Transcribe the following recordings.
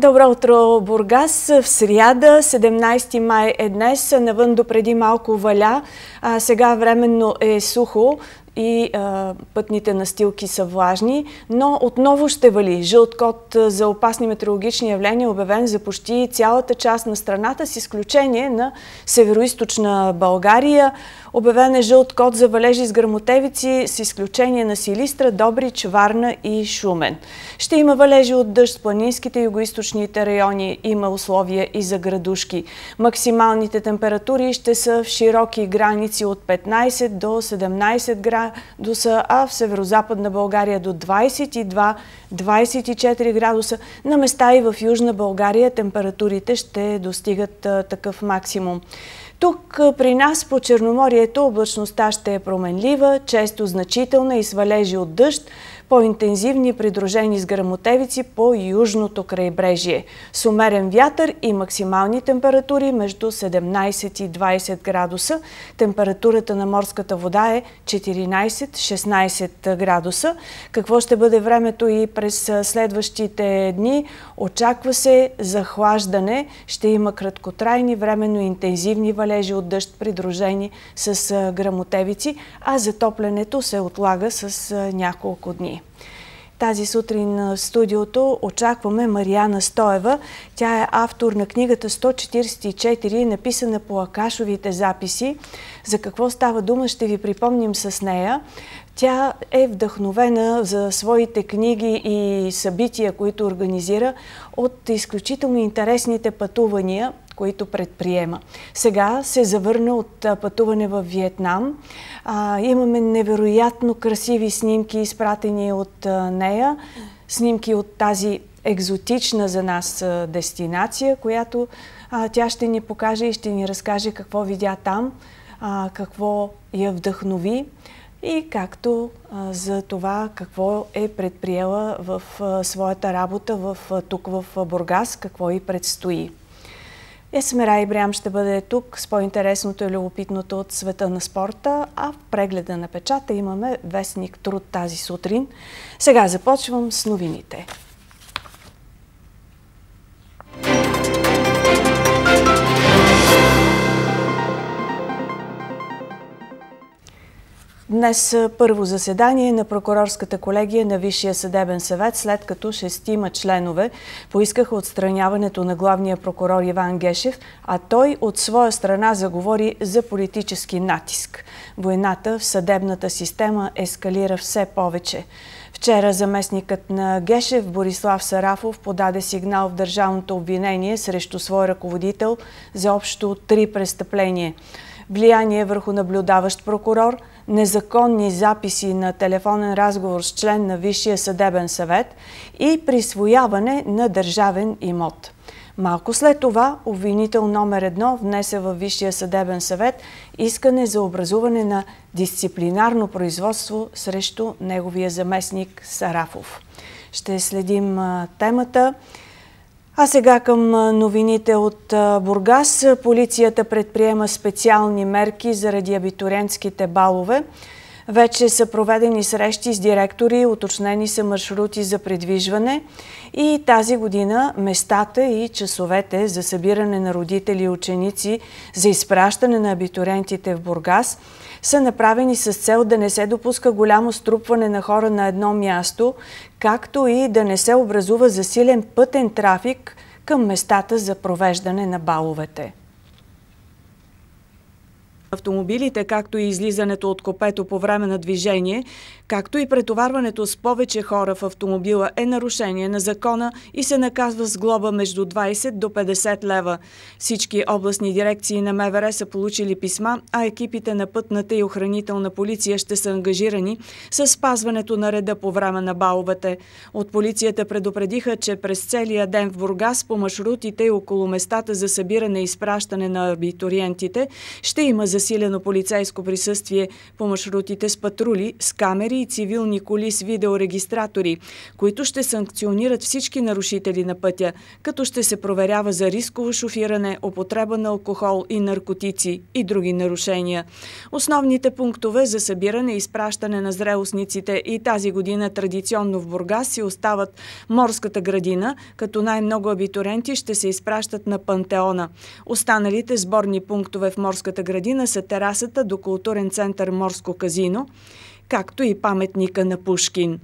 Добро утро, Бургас. В сряда, 17 май е днес. Навън допреди малко валя, а сега временно е сухо и пътните настилки са влажни, но отново ще вали. Жълт код за опасни метеорологични явления, обявен за почти цялата част на страната, с изключение на североизточна България. Обявен е жълт код за валежи с гръмотевици, с изключение на Силистра, Добрич, Варна и Шумен. Ще има валежи от дъжд в планинските и югоизточните райони. Има условия и за градушки. Максималните температури ще са в широки граници от 15 до 17 градуса, а в северозападна България до 22-24 градуса. На места и в Южна България температурите ще достигат такъв максимум. Тук при нас по Черноморието облачността ще е променлива, често значителна и с валежи от дъжд, по-интензивни, придружени с гръмотевици по южното крайбрежие. С умерен вятър и максимални температури между 17 и 20 градуса. Температурата на морската вода е 14-16 градуса. Какво ще бъде времето и през следващите дни? Очаква се захлаждане. Ще има краткотрайни, временно интензивни валежи от дъжд, придружени с гръмотевици, а затоплянето се отлага с няколко дни. Тази сутрин в студиото очакваме Мариана Стоева. Тя е автор на книгата 144, написана по Акашовите записи. За какво става дума, ще ви припомним с нея. Тя е вдъхновена за своите книги и събития, които организира, от изключително интересните пътувания, които предприема. Сега се завърна от пътуване в Виетнам. Имаме невероятно красиви снимки, изпратени от нея. Снимки от тази екзотична за нас дестинация, която тя ще ни покаже и ще ни разкаже какво видя там, какво я вдъхнови и както за това какво е предприела в своята работа тук в Бургас, какво й предстои. Есмера Ибрям ще бъде тук с по-интересното и любопитното от света на спорта, а в прегледа на печата имаме вестник Труд тази сутрин. Сега започвам с новините. Днес първо заседание на прокурорската колегия на Висшия съдебен съвет, след като 6 членове поискаха отстраняването на главния прокурор Иван Гешев, а той от своя страна заговори за политически натиск. Войната в съдебната система ескалира все повече. Вчера заместникът на Гешев Борислав Сарафов подаде сигнал в държавното обвинение срещу свой ръководител за общо 3 престъпления: влияние върху наблюдаващ прокурор, незаконни записи на телефонен разговор с член на Висшия съдебен съвет и присвояване на държавен имот. Малко след това обвинител номер 1 внесе във Висшия съдебен съвет искане за образуване на дисциплинарно производство срещу неговия заместник Сарафов. Ще следим темата. А сега към новините от Бургас. Полицията предприема специални мерки заради абитуриентските балове. Вече са проведени срещи с директори, уточнени са маршрути за придвижване и тази година местата и часовете за събиране на родители и ученици за изпращане на абитуриентите в Бургас са направени с цел да не се допуска голямо струпване на хора на едно място, както и да не се образува засилен пътен трафик към местата за провеждане на баловете. Автомобилите, както и излизането от копето по време на движение, както и претоварването с повече хора в автомобила е нарушение на закона и се наказва с глоба между 20 до 50 лева. Всички областни дирекции на МВР са получили писма, а екипите на пътната и охранителна полиция ще са ангажирани с спазването на реда по време на баловете. От полицията предупредиха, че през целия ден в Бургас по маршрутите и около местата за събиране и изпращане на абитуриентите ще има засилен засилено полицейско присъствие по маршрутите с патрули, с камери и цивилни коли с видеорегистратори, които ще санкционират всички нарушители на пътя, като ще се проверява за рисково шофиране, употреба на алкохол и наркотици и други нарушения. Основните пунктове за събиране и изпращане на зрелостниците и тази година традиционно в Бургас си остават Морската градина, като най-много абитуриенти ще се изпращат на Пантеона. Останалите сборни пунктове в Морската градина са терасата до културен център Морско казино, както и паметника на Пушкин.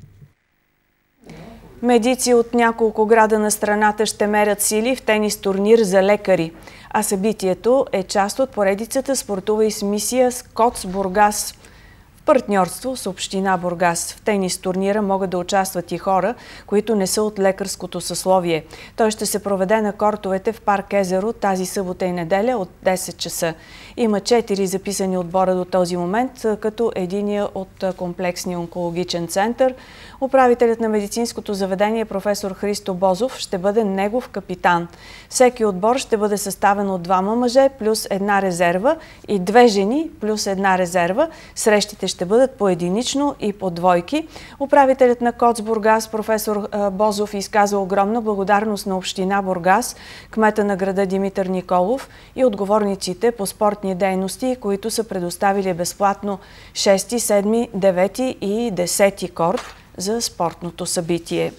Медици от няколко града на страната ще мерят сили в тенис турнир за лекари, а събитието е част от поредицата спортова измисия Скотс Бургас. Партньорство с община Бургас. В тенис турнира могат да участват и хора, които не са от лекарското съсловие. Той ще се проведе на кортовете в парк Езеро тази събота и неделя от 10 часа. Има 4 записани отбора до този момент, като единия от комплексния онкологичен център. Управителят на медицинското заведение професор Христо Бозов ще бъде негов капитан. Всеки отбор ще бъде съставен от 2 мъже плюс 1 резерва и 2 жени плюс 1 резерва. Срещите ще бъдат поединично и по двойки. Управителят на КОЦ Бургас професор Бозов изказа огромна благодарност на община Бургас, кмета на града Димитър Николов и отговорниците по спортни дейности, които са предоставили безплатно 6, 7, 9 и 10 корт за спортното събитие.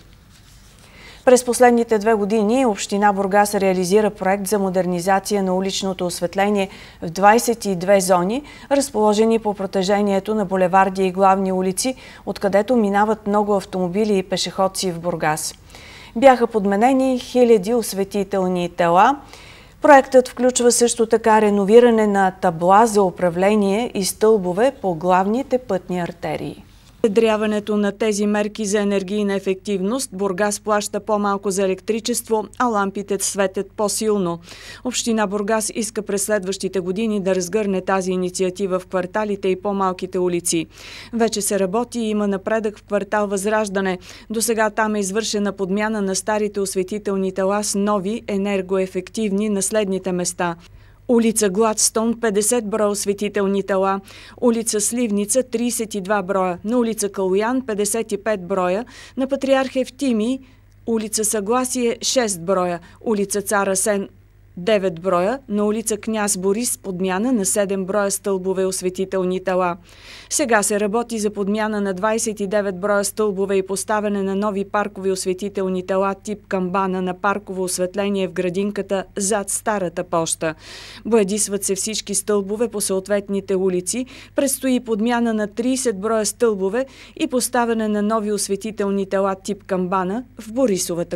През последните 2 години община Бургас реализира проект за модернизация на уличното осветление в 22 зони, разположени по протежението на булеварди и главни улици, откъдето минават много автомобили и пешеходци в Бургас. Бяха подменени хиляди осветителни тела. Проектът включва също така реновиране на табла за управление и стълбове по главните пътни артерии. Внедряването на тези мерки за енергийна ефективност, Бургас плаща по-малко за електричество, а лампите светят по-силно. Община Бургас иска през следващите години да разгърне тази инициатива в кварталите и по-малките улици. Вече се работи и има напредък в квартал Възраждане. Досега там е извършена подмяна на старите осветителни тела с нови енергоефективни на следните места. Улица Гладстон 50 броя осветителни тела, улица Сливница 32 броя, на улица Калоян 55 броя, на Патриарх Евтимий улица Съгласие 6 броя, улица Цар Асен 9 броя, на улица Княз Борис подмяна на 7 броя стълбове осветителни тела. Сега се работи за подмяна на 29 броя стълбове и поставяне на нови паркови осветителни тела тип камбана на парково осветление в градинката зад старата поща. Боядисват се всички стълбове по съответните улици, предстои подмяна на 30 броя стълбове и поставяне на нови осветителни тела тип камбана в Борисовата.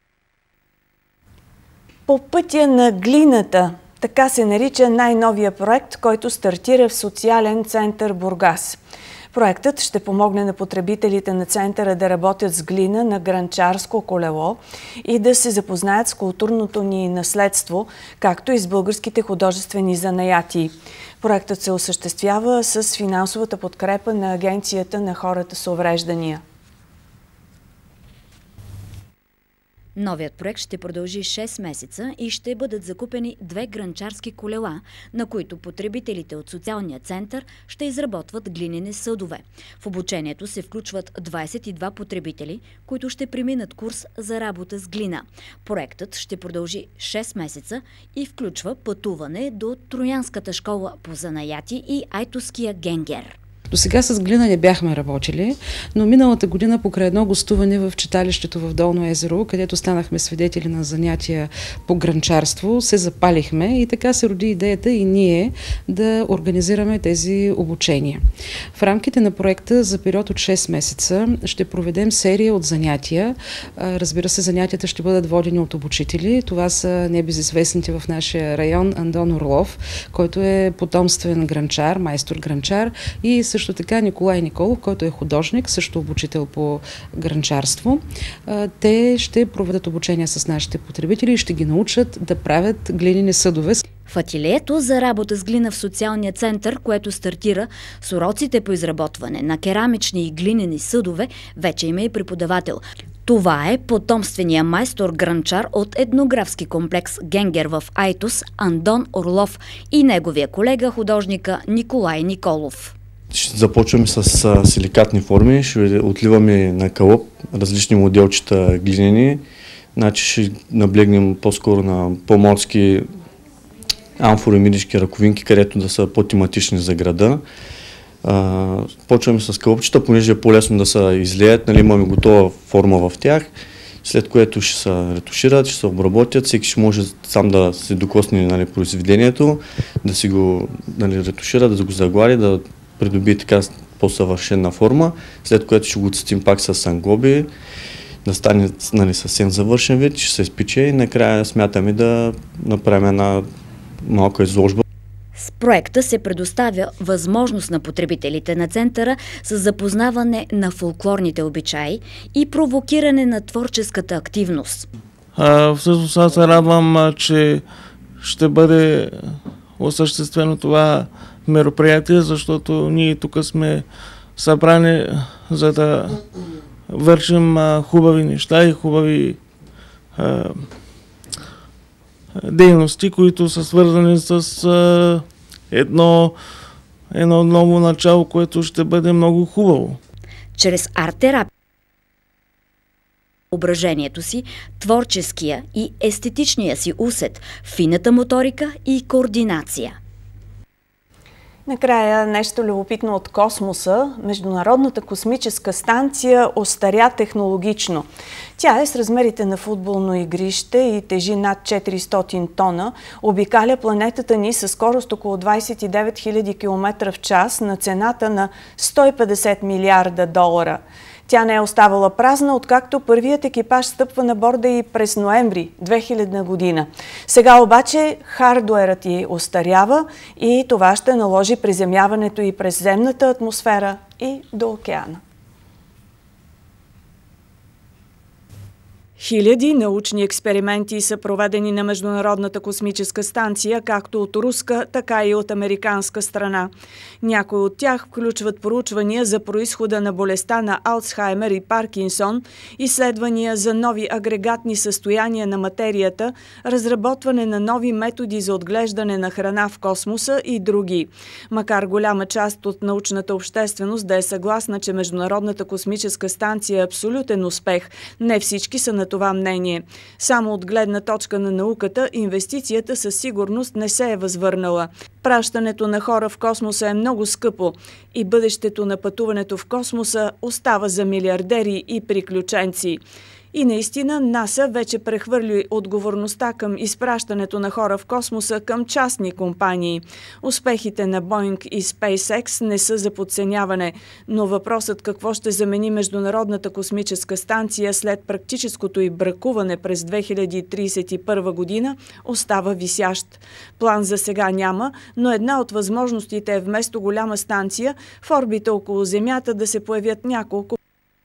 По пътя на глината, така се нарича най-новия проект, който стартира в социален център Бургас. Проектът ще помогне на потребителите на центъра да работят с глина на гранчарско колело и да се запознаят с културното ни наследство, както и с българските художествени занаяти. Проектът се осъществява с финансовата подкрепа на Агенцията на хората с увреждания. Новият проект ще продължи 6 месеца и ще бъдат закупени 2 гранчарски колела, на които потребителите от социалния център ще изработват глинени съдове. В обучението се включват 22 потребители, които ще преминат курс за работа с глина. Проектът ще продължи 6 месеца и включва пътуване до Троянската школа по занаяти и Айтоския генгер. До сега с глина не бяхме работили, но миналата година покрай едно гостуване в читалището в Долно езеро, където станахме свидетели на занятия по гранчарство, се запалихме и така се роди идеята и ние да организираме тези обучения. В рамките на проекта за период от 6 месеца ще проведем серия от занятия. Разбира се, занятията ще бъдат водени от обучители. Това са небезизвестните в нашия район Андон Орлов, който е потомствен гранчар, майстор гранчар, и също така Николай Николов, който е художник, също обучител по гранчарство. Те ще проведат обучение с нашите потребители и ще ги научат да правят глинени съдове. В ателието за работа с глина в социалния център, което стартира с уроците по изработване на керамични и глинени съдове, вече има и преподавател. Това е потомствения майстор-гранчар от етнографски комплекс Генгер в Айтос Андон Орлов и неговия колега художника Николай Николов. Ще започваме с силикатни форми, ще отливаме на кълъп различни моделчета глинени, значи ще наблегнем по-скоро на по-морски амфори, мидишки ръковинки, където да са по-тематични за града. Почваме с кълъпчета, понеже е по-лесно да се излеят, нали, имаме готова форма в тях, след което ще се ретушират, ще се обработят, всеки ще може сам да се докосне, нали, произведението, да си го, нали, ретушира, да го заглади, да придобие така по-съвършена форма, след което ще го цътим пак с англоби, да стане, нали, съвсем завършен вид, ще се изпече и накрая смятаме да направим една малка изложба. С проекта се предоставя възможност на потребителите на центъра с запознаване на фолклорните обичаи и провокиране на творческата активност. Всъщност аз се радвам, че ще бъде осъществено това мероприятие, защото ние тук сме събрани, за да вършим хубави неща и хубави дейности, които са свързани с едно ново начало, което ще бъде много хубаво. Чрез арт-терапия, въображението си, творческия и естетичния си усет, фината моторика и координация. Накрая нещо любопитно от космоса. Международната космическа станция остаря технологично. Тя е с размерите на футболно игрище и тежи над 400 тона. Обикаля планетата ни със скорост около 29 000 км в час на цената на 150 милиарда долара. Тя не е оставала празна, откакто първият екипаж стъпва на борда и през ноември 2000 година. Сега обаче хардуерът ѝ остарява и това ще наложи приземяването и през земната атмосфера и до океана. Хиляди научни експерименти са проведени на Международната космическа станция, както от руска, така и от американска страна. Някои от тях включват проучвания за произхода на болестта на Алцхаймер и Паркинсон, изследвания за нови агрегатни състояния на материята, разработване на нови методи за отглеждане на храна в космоса и други. Макар голяма част от научната общественост да е съгласна, че Международната космическа станция е абсолютен успех, не всички са на това мнение. Само от гледна точка на науката, инвестицията със сигурност не се е възвърнала. Пращането на хора в космоса е много скъпо и бъдещето на пътуването в космоса остава за милиардери и приключенци. И наистина НАСА вече прехвърли отговорността към изпращането на хора в космоса към частни компании. Успехите на Boeing и SpaceX не са за подценяване, но въпросът какво ще замени Международната космическа станция след практическото й бракуване през 2031 година остава висящ. План за сега няма, но една от възможностите е вместо голяма станция в орбита около Земята да се появят няколко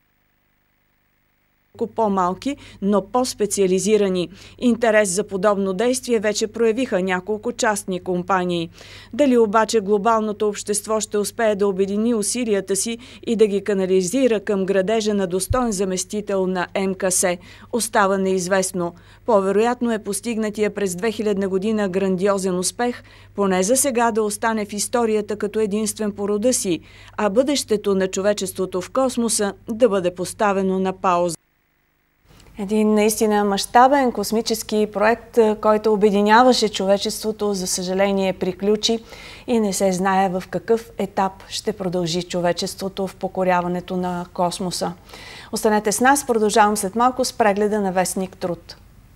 по-малки, но по-специализирани. Интерес за подобно действие вече проявиха няколко частни компании. Дали обаче глобалното общество ще успее да обедини усилията си и да ги канализира към градежа на достоен заместител на МКС, остава неизвестно. По-вероятно е постигнатия през 2000 година грандиозен успех, поне за сега да остане в историята като единствен по рода си, а бъдещето на човечеството в космоса да бъде поставено на пауза. Един наистина мащабен космически проект, който обединяваше човечеството, за съжаление приключи и не се знае в какъв етап ще продължи човечеството в покоряването на космоса. Останете с нас, продължавам след малко с прегледа на вестник Труд.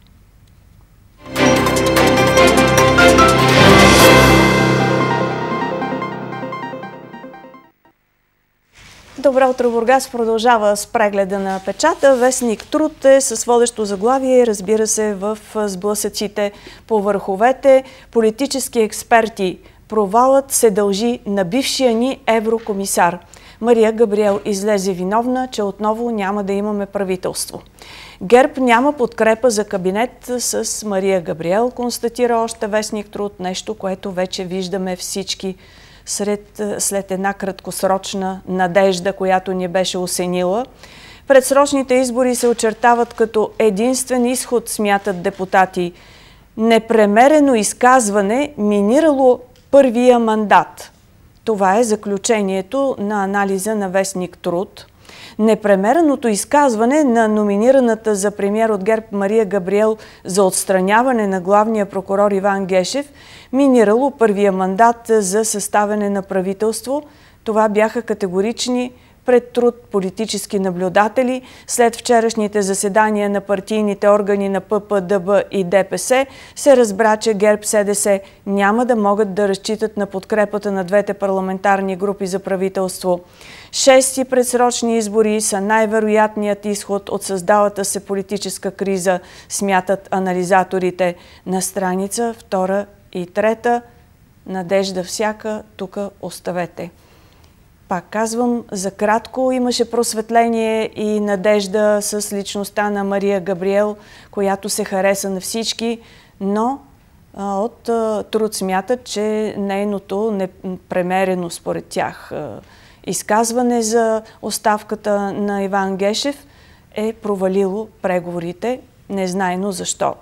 Добро утро, Бургас продължава с прегледа на печата. Вестник Труд е с водещо заглавие, разбира се, в сблъсъците по върховете. Политически експерти. Провалът се дължи на бившия ни еврокомисар. Мария Габриел излезе виновна, че отново няма да имаме правителство. ГЕРБ няма подкрепа за кабинет с Мария Габриел, констатира още вестник Труд, нещо, което вече виждаме всички след една краткосрочна надежда, която ни беше осенила. Предсрочните избори се очертават като единствен изход, смятат депутати. Непремерено изказване минирало първия мандат. Това е заключението на анализа на вестник Труд. Непремереното изказване на номинираната за премиер от ГЕРБ Мария Габриел за отстраняване на главния прокурор Иван Гешев минирало първия мандат за съставяне на правителство. Това бяха категорични пред Труд политически наблюдатели. След вчерашните заседания на партийните органи на ПП, ДБ и ДПС се разбра, че ГЕРБ-СДС няма да могат да разчитат на подкрепата на двете парламентарни групи за правителство. 6 предсрочни избори са най-вероятният изход от създалата се политическа криза, смятат анализаторите. На страница 2 и 3 надежда всяка, тук оставете. Пак казвам, за кратко имаше просветление и надежда с личността на Мария Габриел, която се хареса на всички, но от Труд смятат, че нейното непремерено според тях изказване за оставката на Иван Гешев е провалило преговорите, незнайно защо.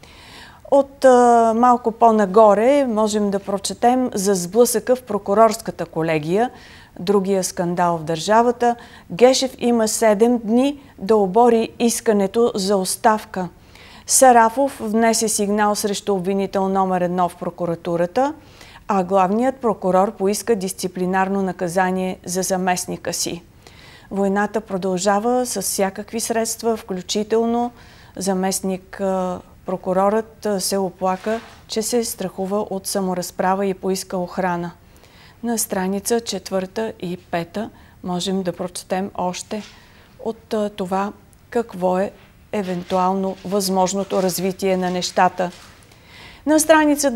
От малко по-нагоре можем да прочетем за сблъсъка в прокурорската колегия, другия скандал в държавата. Гешев има 7 дни да обори искането за оставка. Сарафов внесе сигнал срещу обвинител номер 1 в прокуратурата, а главният прокурор поиска дисциплинарно наказание за заместника си. Войната продължава с всякакви средства, включително заместник прокурорът се оплака, че се страхува от саморазправа и поиска охрана. На страница 4 и 5 можем да прочетем още от това какво е евентуално възможното развитие на нещата. На страница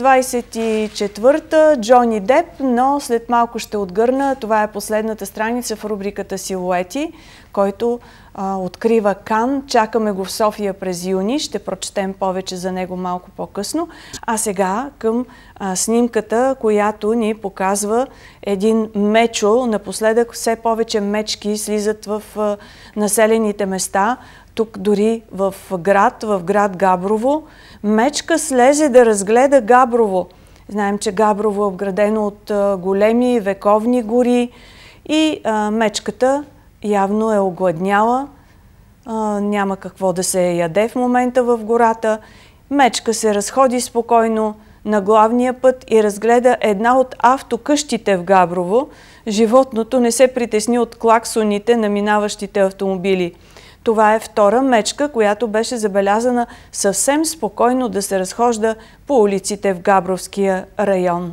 24 Джони Деп, но след малко ще отгърна. Това е последната страница в рубриката Силуети, който открива Кан. Чакаме го в София през юни. Ще прочетем повече за него малко по-късно. А сега към снимката, която ни показва един мечо. Напоследък все повече мечки слизат в населените места. Тук дори в град Габрово. Мечка слезе да разгледа Габрово. Знаем, че Габрово е обградено от големи вековни гори и мечката явно е огладняла. Няма какво да се яде в момента в гората. Мечка се разходи спокойно на главния път и разгледа една от автокъщите в Габрово. Животното не се притесни от клаксоните на минаващите автомобили. Това е втора мечка, която беше забелязана съвсем спокойно да се разхожда по улиците в Габровския район.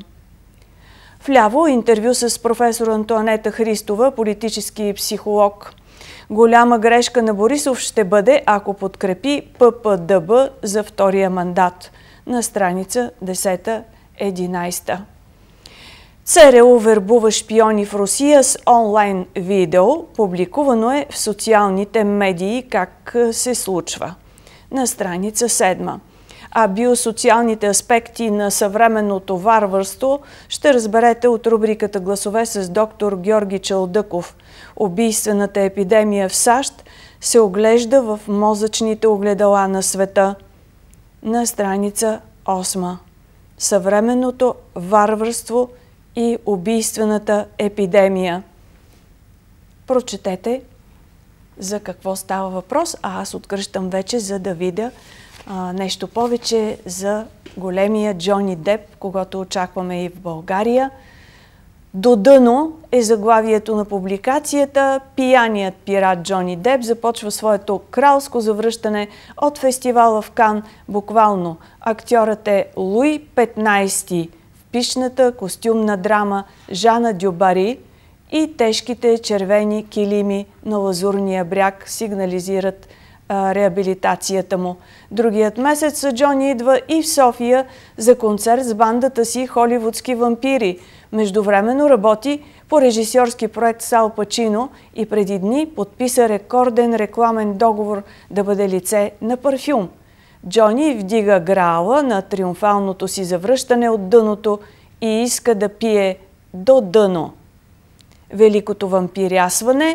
Вляво интервю с професор Антоанета Христова, политически психолог. Голяма грешка на Борисов ще бъде, ако подкрепи ПП-ДБ за втория мандат. На страница 10-11. ЦРУ вербува шпиони в Русия с онлайн видео. Публикувано е в социалните медии как се случва. На страница 7. А биосоциалните аспекти на съвременното варварство ще разберете от рубриката Гласове с доктор Георги Чалдъков. Убийствената епидемия в САЩ се оглежда в мозъчните огледала на света. На страница 8. Съвременното варварство и убийствената епидемия. Прочетете за какво става въпрос, а аз откръщам вече, за да видя нещо повече за големия Джони Деп, когато очакваме и в България. До дъно е заглавието на публикацията. Пияният пират Джони Деп започва своето кралско завръщане от фестивала в Кан. Буквално актьорът е Луи 15 в пишната костюмна драма Жана Дюбари и тежките червени килими на Лазурния бряг сигнализират реабилитацията му. Другият месец Джони идва и в София за концерт с бандата си Холивудски вампири. Междувременно работи по режисьорски проект с Ал Пачино и преди дни подписа рекорден рекламен договор да бъде лице на парфюм. Джони вдига граала на триумфалното си завръщане от дъното и иска да пие до дъно. Великото вампирясване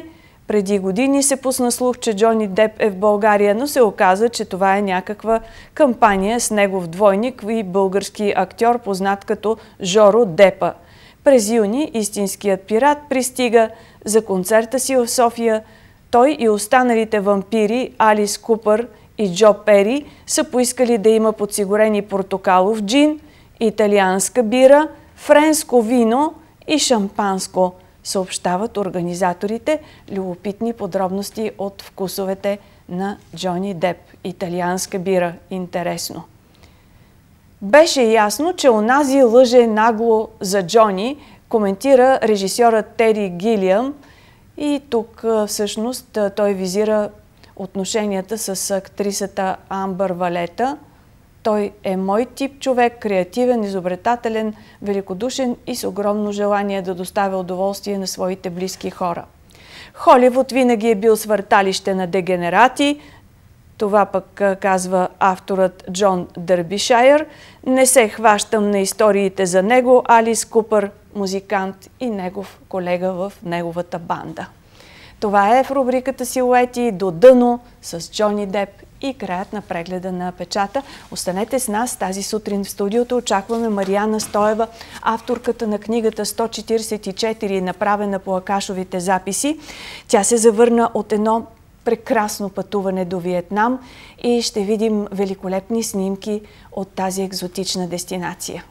Преди години се пусна слух, че Джони Деп е в България, но се оказа, че това е някаква кампания с негов двойник и български актьор, познат като Жоро Депа. През юни истинският пират пристига за концерта си в София. Той и останалите вампири Алис Купър и Джо Пери са поискали да има подсигурени портокалов джин, италианска бира, френско вино и шампанско, съобщават организаторите. Любопитни подробности от вкусовете на Джони Деп. Италианска бира. Интересно. Беше ясно, че онази лъже нагло за Джони, коментира режисьорът Тери Гилиам, и тук всъщност той визира отношенията с актрисата Амбър Валета. Той е мой тип човек, креативен, изобретателен, великодушен и с огромно желание да доставя удоволствие на своите близки хора. Холивуд винаги е бил свърталище на дегенерати. Това пък казва авторът Джон Дърбишайър. Не се хващам на историите за него, Алис Купър, музикант и негов колега в неговата банда. Това е в рубриката Силуети до дъно с Джони Деп и краят на прегледа на печата. Останете с нас. Тази сутрин в студиото очакваме Мариана Стоева, авторката на книгата 144, направена по Акашовите записи. Тя се завърна от едно прекрасно пътуване до Виетнам и ще видим великолепни снимки от тази екзотична дестинация.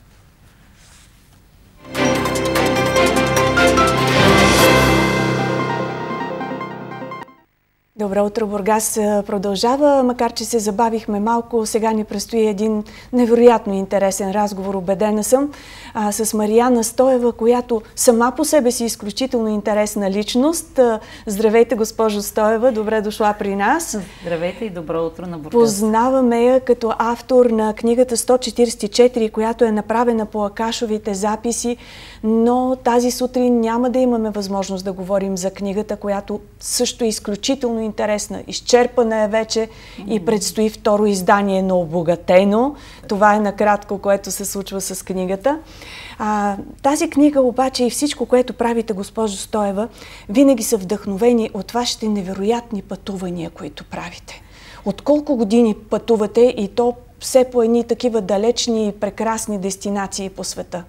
Добро утро, Бургас продължава, макар че се забавихме малко. Сега ни предстои един невероятно интересен разговор, убедена съм, с Мариана Стоева, която сама по себе си е изключително интересна личност. Здравейте, госпожо Стоева, добре дошла при нас. Здравейте и добро утро на Бургас. Познаваме я като автор на книгата 144, която е направена по Акашовите записи, но тази сутрин няма да имаме възможност да говорим за книгата, която също е изключително интересна. Изчерпана е вече и предстои второ издание на обогатено. Това е накратко, което се случва с книгата. Тази книга обаче и всичко, което правите, госпожо Стоева, винаги са вдъхновени от вашите невероятни пътувания, които правите. От колко години пътувате и то все по едни такива далечни и прекрасни дестинации по света?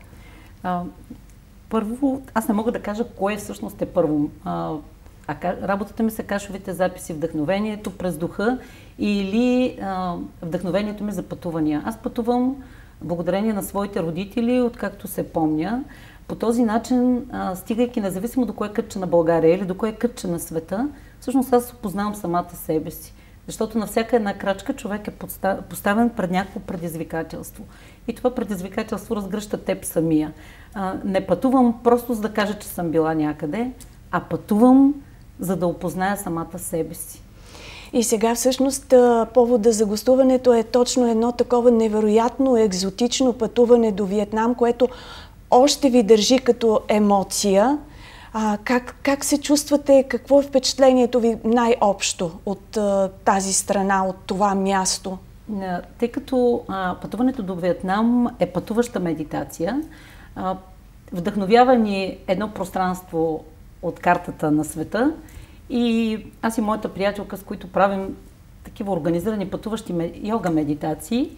Първо, аз не мога да кажа кое всъщност е първо. Работата ми са Акашовите записи, вдъхновението през духа или вдъхновението ми за пътувания. Аз пътувам благодарение на своите родители, откакто се помня. По този начин, стигайки независимо до кое кътче на България или до кое кътче на света, всъщност аз познавам самата себе си. Защото на всяка една крачка човек е поставен пред някакво предизвикателство. И това предизвикателство разгръща теб самия. Не пътувам просто за да кажа, че съм била някъде, а пътувам за да опозная самата себе си. И сега всъщност повода за гостуването е точно едно такова невероятно, екзотично пътуване до Виетнам, което още ви държи като емоция. Как се чувствате? Какво е впечатлението ви най-общо от тази страна, от това място? Тъй като пътуването до Виетнам е пътуваща медитация, вдъхновява ни едно пространство от картата на света и аз и моята приятелка, с които правим такива организирани пътуващи йога медитации,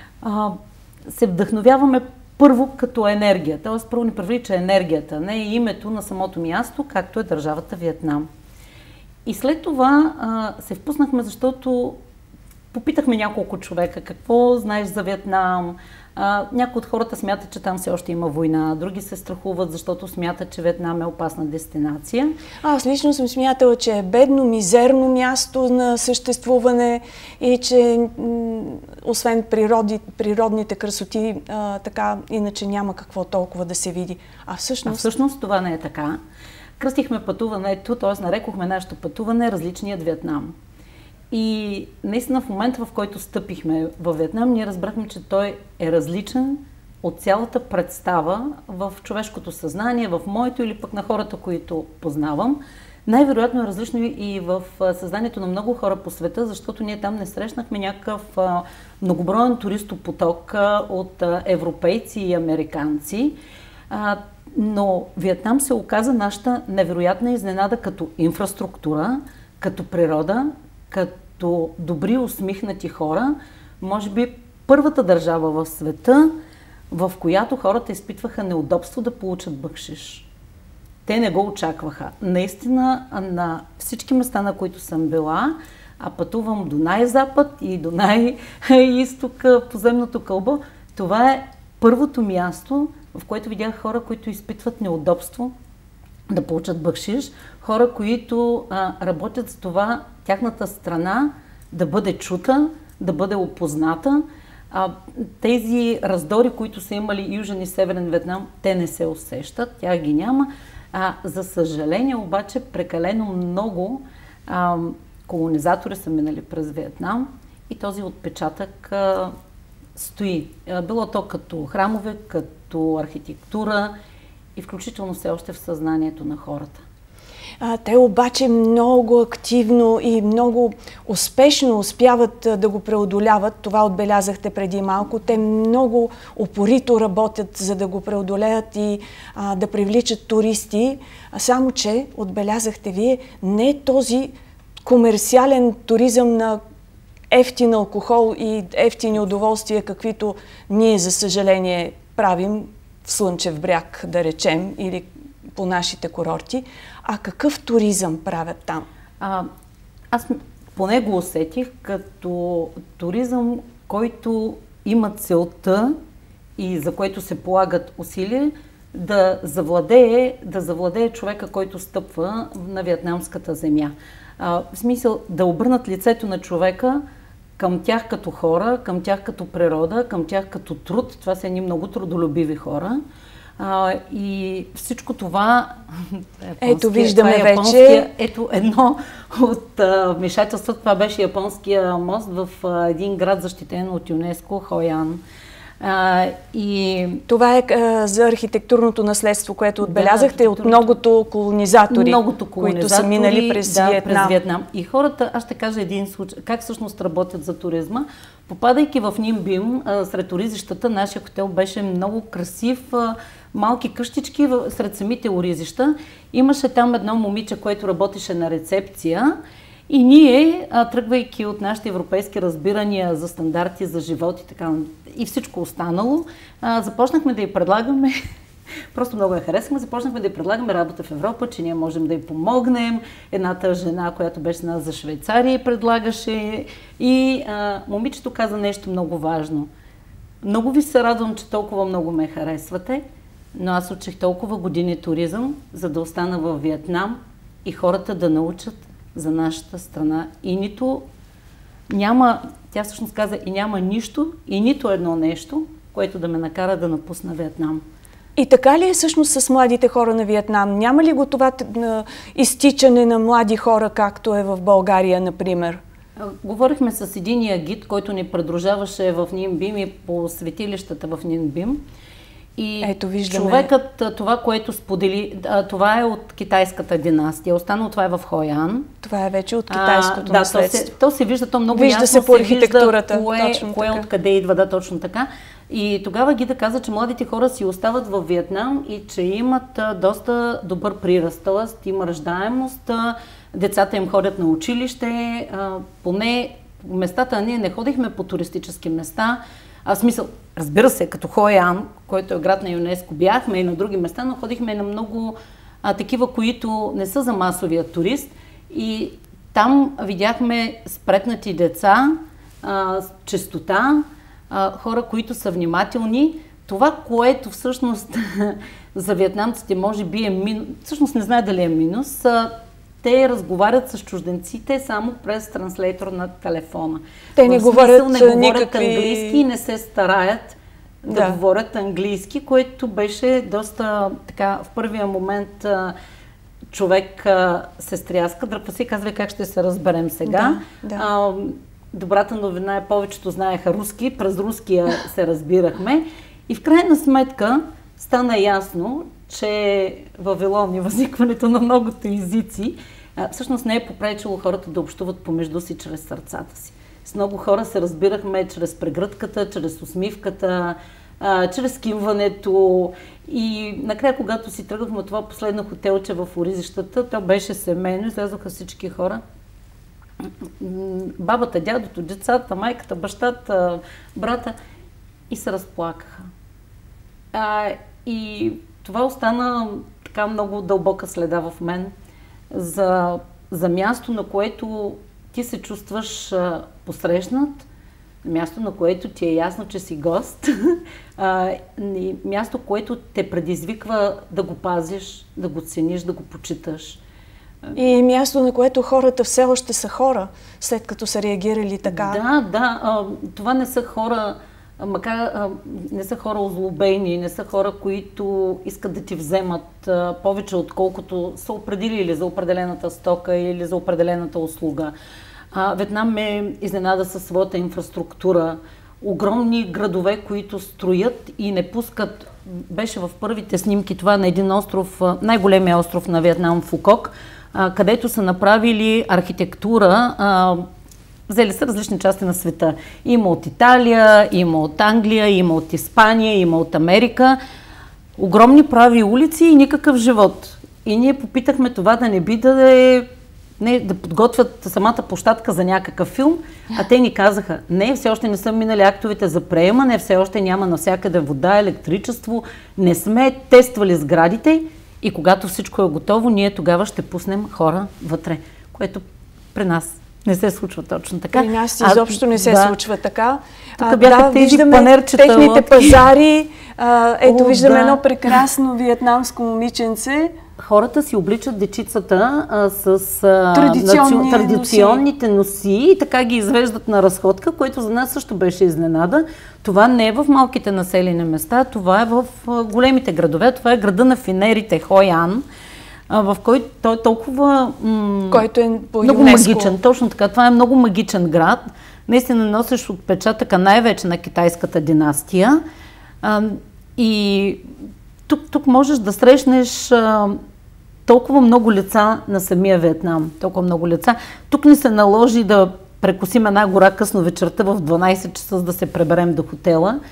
се вдъхновяваме първо като енергия. Тоест първо ни привлича енергията, не името на самото място, както е държавата Виетнам. И след това се впуснахме, защото попитахме няколко човека какво знаеш за Виетнам. Някои от хората смятат, че там все още има война, други се страхуват, защото смятат, че Виетнам е опасна дестинация. Аз лично съм смятала, че е бедно, мизерно място на съществуване и че освен природните красоти, така иначе няма какво толкова да се види. А всъщност това не е така. Кръстихме пътуването, т.е. нарекохме нашето пътуване различният Виетнам. И наистина в момента, в който стъпихме във Виетнам, ние разбрахме, че той е различен от цялата представа в човешкото съзнание, в моето или пък на хората, които познавам. Най-вероятно е различно и в съзнанието на много хора по света, защото ние там не срещнахме някакъв многоброен туристопоток от европейци и американци. Но Виетнам се оказа нашата невероятна изненада като инфраструктура, като природа, като добри усмихнати хора. Може би първата държава в света, в която хората изпитваха неудобство да получат бакшиш. Те не го очакваха. Наистина, на всички места, на които съм била, а пътувам до най-запад и до най-изток по земното кълбо, това е първото място, в което видях хора, които изпитват неудобство да получат бакшиш, хора, които работят за това тяхната страна да бъде чута, да бъде опозната. Тези раздори, които са имали Южен и Северен Виетнам, те не се усещат, тях ги няма. За съжаление, обаче, прекалено много колонизатори са минали през Виетнам и този отпечатък стои. Било то като храмове, като архитектура и включително все още в съзнанието на хората. Те обаче много активно и много успешно успяват да го преодоляват. Това отбелязахте преди малко. Те много упорито работят, за да го преодолеят и да привличат туристи. Само че, отбелязахте вие, не този комерциален туризъм на ефтин алкохол и ефтини удоволствия, каквито ние, за съжаление, правим в Слънчев бряг, да речем, или по нашите курорти. А какъв туризъм правят там? Аз поне го усетих като туризъм, който има целта и за който се полагат усилия да завладее човека, който стъпва на виетнамската земя. В смисъл да обърнат лицето на човека към тях като хора, към тях като природа, към тях като труд. Това са едни много трудолюбиви хора. И всичко това... Ето виждаме вече... Ето едно от вмешателствата. Това беше японския мост в един град, защитен от ЮНЕСКО, Хоян. И това е за архитектурното наследство, което отбелязахте от многото колонизатори, които са минали през Виетнам. И хората, аз ще кажа един случай, как всъщност работят за туризма. Попадайки в Ним Бим, сред оризищата, нашия хотел беше много красив, малки къщички сред самите оризища. Имаше там едно момиче, което работеше на рецепция. И ние, тръгвайки от нашите европейски разбирания за стандарти, за живот и така, и всичко останало, започнахме да й предлагаме, просто много я харесахме, започнахме да й предлагаме работа в Европа, че ние можем да й помогнем. Едната жена, която беше нас за Швейцария, предлагаше и момичето каза нещо много важно. Много ви се радвам, че толкова много ме харесвате, но аз учих толкова години туризъм, за да остана в Виетнам и хората да научат за нашата страна. И нито няма, тя всъщност каза, и няма нищо, и нито едно нещо, което да ме накара да напусна Виетнам. И така ли е всъщност с младите хора на Виетнам? Няма ли го това изтичане на млади хора, както е в България, например? Говорихме с единия гид, който ни придружаваше в Ним Бим и по светилищата в Ним Бим. И ето, виждаме. Човекът, това, което сподели, това е от китайската династия. Останало това е в Хоян. Това е вече от китайското наследство. То се вижда, то много вижда ясно се по архитектурата. Кое откъде идва, да, точно така. И тогава гида каза, че младите хора си остават в Виетнам и че имат доста добър прираст, т.е. има раждаемост, децата им ходят на училище, поне по местата, ние не ходихме по туристически места. Смисъл, разбира се, като Хоян, който е град на ЮНЕСКО, бяхме и на други места, но ходихме на много такива, които не са за масовия турист. И там видяхме спретнати деца, чистота, хора, които са внимателни. Това, което всъщност за виетнамците може би е минус, всъщност не знае дали е минус, те разговарят с чужденците само през транслейтор на телефона. Те не говорят английски и не се стараят да говорят английски, което беше доста така, в първия момент човек се стряска, дръпва си и казва как ще се разберем сега. Добрата новина е, повечето знаеха руски, през руския се разбирахме и в крайна сметка стана ясно, че Вавилон и възникването на многото езици всъщност не е попречило хората да общуват помежду си чрез сърцата си. С много хора се разбирахме чрез прегръдката, чрез усмивката, чрез скимването. И накрая, когато си тръгвахме от това последно хотелче в Оризищата, то беше семейно, излязоха всички хора. Бабата, дядото, децата, майката, бащата, брата и се разплакаха. И това остана така много дълбока следа в мен за място, на което ти се чувстваш посрещнат, място, на което ти е ясно, че си гост, място, което те предизвиква да го пазиш, да го цениш, да го почиташ. И място, на което хората все още са хора, след като са реагирали така. Да, това не са хора, не са хора озлобени, не са хора, които искат да ти вземат повече, отколкото са определили за определената стока или за определената услуга. Виетнам ме изненада със своята инфраструктура. Огромни градове, които строят и не пускат. Беше в първите снимки, това на един остров, най-големия остров на Виетнам, Фукок, където са направили архитектура, взели са различни части на света. Има от Италия, има от Англия, има от Испания, има от Америка. Огромни прави улици и никакъв живот. И ние попитахме това да не би да подготвят самата площадка за някакъв филм, а те ни казаха, не, все още не са минали актовете за приемане, все още няма навсякъде вода, електричество, не сме тествали сградите и когато всичко е готово, ние тогава ще пуснем хора вътре, което при нас не се случва точно така. При нас изобщо не се случва така. Тук бяха тези панерчета. Техните пазари. Виждаме едно прекрасно виетнамско момиченце. Хората си обличат дечицата с носи. традиционните носи и така ги извеждат на разходка, което за нас също беше изненада. Това не е в малките населени места, това е в големите градове. Това е града на финерите Хой-Ан, в който той е толкова който е по много магичен. Точно така, това е много магичен град. Наистина носиш отпечатъка най-вече на китайската династия. И тук можеш да срещнеш толкова много лица на самия Виетнам. Толкова много лица. Тук ни се наложи да прекусим една гора късно вечерта в 12 часа, за да се преберем до хотела.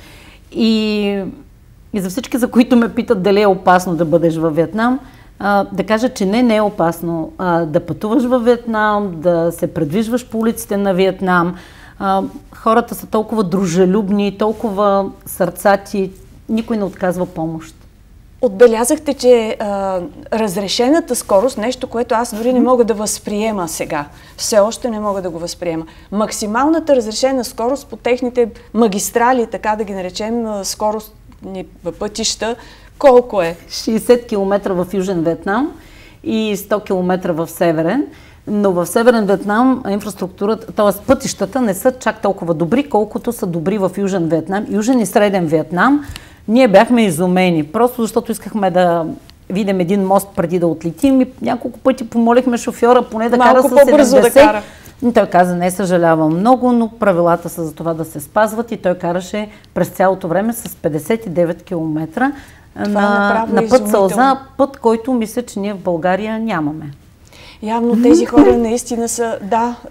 И за всички, за които ме питат дали е опасно да бъдеш във Виетнам, да кажа, че не е опасно да пътуваш във Виетнам, да се предвижваш по улиците на Виетнам. Хората са толкова дружелюбни, толкова сърцати, никой не отказва помощ. Отбелязахте, че разрешената скорост, нещо, което аз дори не мога да възприема сега. Все още не мога да го възприема. Максималната разрешена скорост по техните магистрали, така да ги наречем, скоростни пътища, колко е? 60 км в Южен Виетнам и 100 км в Северен. Но в Северен Виетнам инфраструктурата, т.е. пътищата не са чак толкова добри, колкото са добри в Южен Виетнам. Южен и Среден Виетнам. Ние бяхме изумени, просто защото искахме да видим един мост преди да отлетим и няколко пъти помолихме шофьора поне да кара с 70. Да кара. И той каза, не съжалявам много, но правилата са за това да се спазват и той караше през цялото време с 59 км на път Сълза, път, който мисля, че ние в България нямаме. Явно тези хора наистина са,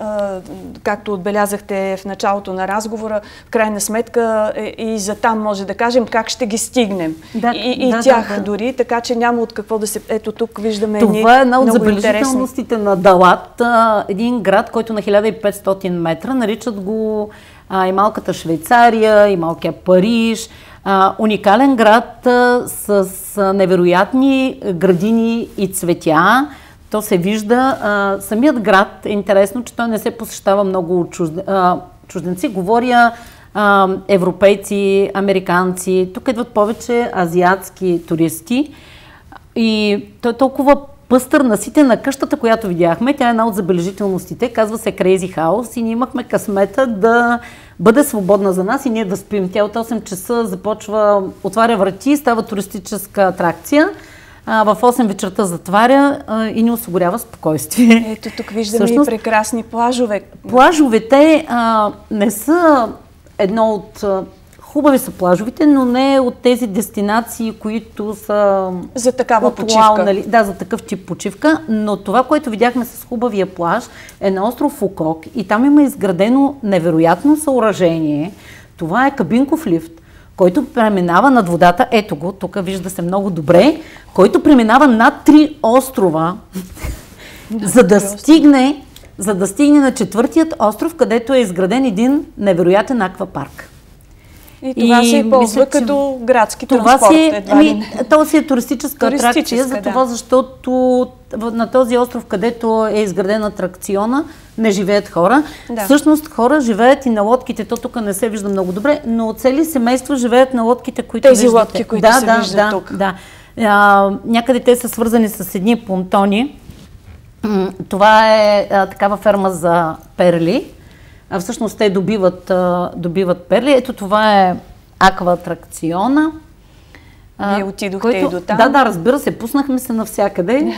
както отбелязахте в началото на разговора, в крайна сметка и за там може да кажем как ще ги стигнем. И тях дори, така че няма от какво да се... Ето тук виждаме това е една от забележителностите на Далат, един град, който на 1500 метра, наричат го и малката Швейцария, и малкия Париж. Уникален град с невероятни градини и цветя. То се вижда. Самият град е интересно, че той не се посещава много чужденци. Говоря европейци, американци. Тук идват повече азиатски туристи. И той е толкова пъстър, наситена къщата, която видяхме. Тя е една от забележителностите. Казва се Crazy House и ние имахме късмета да бъде свободна за нас и ние да спим. Тя от 8 часа започва, отваря врати, става туристическа атракция. В 8 вечерта затваря и ни осигурява спокойствие. Ето тук виждаме и прекрасни плажове. Плажовете не са едно от... Хубави са плажовете, но не от тези дестинации, които са... За такава почивка. Да, за такъв тип почивка. Но това, което видяхме с хубавия плаж, е на остров Фукок и там има изградено невероятно съоръжение. Това е кабинков лифт, който преминава над водата, ето го, тук вижда се много добре, който преминава над 3 острова, за да стигне на 4-тият остров, където е изграден един невероятен аквапарк. И това се използва като градски транспорт. Това си е туристическа атракция, за това, защото на този остров, където е изграден атракциона, не живеят хора. Да. Всъщност хора живеят и на лодките, то тук не се вижда много добре, но цели семейства живеят на лодките, които тези виждате. Лодки, които се виждат тук. Да. Някъде те са свързани с едни понтони. Това е такава ферма за перли. Всъщност те добиват перли. Ето това е акваатракциона. Вие отидохте и до там? Да, разбира се, пуснахме се навсякъде,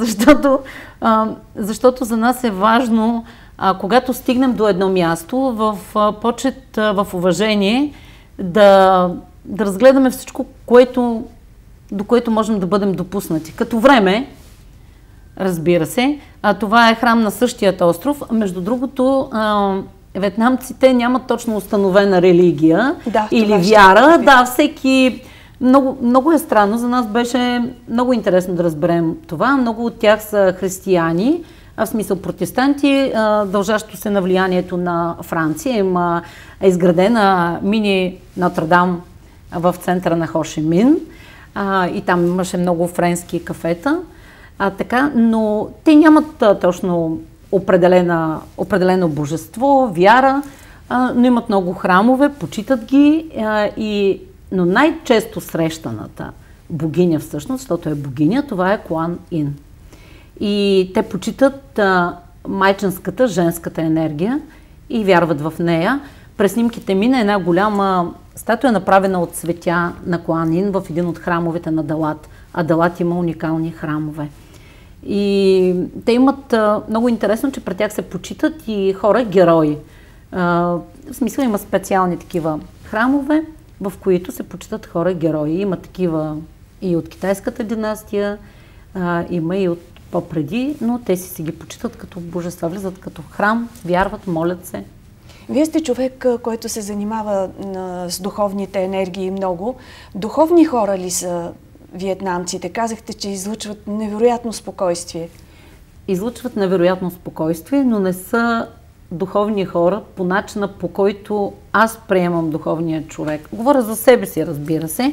защото за нас е важно, когато стигнем до едно място, в почет, в уважение, да разгледаме всичко, до което можем да бъдем допуснати. Като време, разбира се, това е храм на същият остров. Между другото, виетнамците нямат точно установена религия или вяра. Да, всеки... Много е странно, за нас беше много интересно да разберем това. Много от тях са християни, в смисъл протестанти, дължащо се на влиянието на Франция. Е изградена мини Нотр-Дам в центъра на Хошимин и там имаше много френски кафета. Но те нямат точно определено божество, вяра, но имат много храмове, почитат ги но най-често срещаната богиня всъщност, защото е богиня, това е Куан Ин. И те почитат майчинската, женската енергия и вярват в нея. През снимките мина една голяма статуя, направена от цветя на Куан Ин в един от храмовете на Далат. А Далат има уникални храмове. И те имат много интересно, че при тях се почитат и хора герои. В смисъл има специални такива храмове, в които се почитат хора герои. Има такива и от китайската династия, има и от по-преди, но те си ги почитат като божества, влизат като храм, вярват, молят се. Вие сте човек, който се занимава с духовните енергии много. Духовни хора ли са виетнамците? Казахте, че излъчват невероятно спокойствие. Излъчват невероятно спокойствие, но не са духовни хора по начина, по който аз приемам духовния човек. Говоря за себе си, разбира се.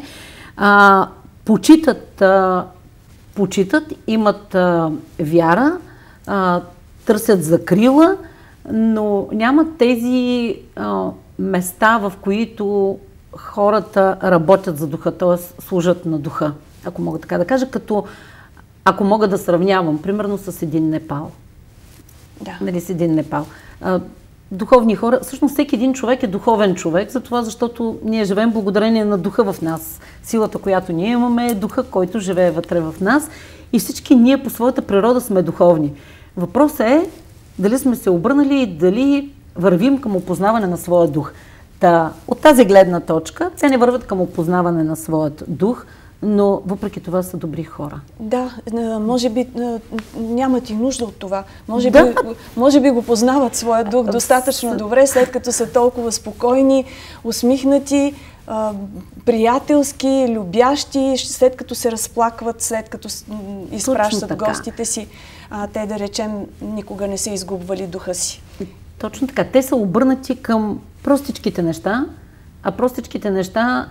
Почитат, имат вяра, търсят закрила, но нямат тези места, в които хората работят за духа, т.е. служат на духа, ако мога така да кажа, ако мога да сравнявам, примерно с един Непал. Да. Нали, с един Непал. Духовни хора, всъщност всеки един човек е духовен човек, затова защото ние живеем благодарение на духа в нас. Силата, която ние имаме, е духа, който живее вътре в нас и всички ние по своята природа сме духовни. Въпросът е дали сме се обърнали и дали вървим към опознаване на своя дух. От тази гледна точка, те не върват към опознаване на своят дух, но въпреки това са добри хора. Да, може би нямат и нужда от това. Може би го познават своя дух достатъчно добре, след като са толкова спокойни, усмихнати, приятелски, любящи, след като се разплакват, след като изпращат гостите си. Те, да речем, никога не са изгубвали духа си. Точно така. Те са обърнати към простичките неща, а простичките неща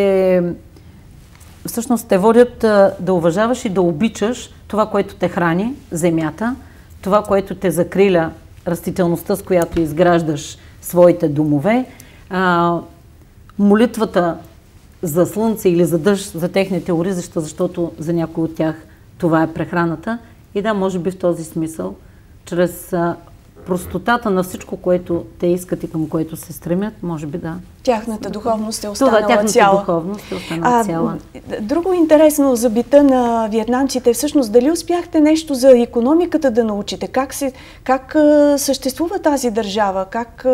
всъщност те водят да уважаваш и да обичаш това, което те храни, земята, това, което те закриля, растителността, с която изграждаш своите домове, молитвата за слънце или за дъжд, за техните оризища, защото за някои от тях това е прехраната. И да, може би в този смисъл, чрез простотата на всичко, което те искат и към което се стремят, може би да. Тяхната духовност е останала цяла. Друго интересно за бита на виетнамците, всъщност дали успяхте нещо за икономиката да научите? Как съществува тази държава?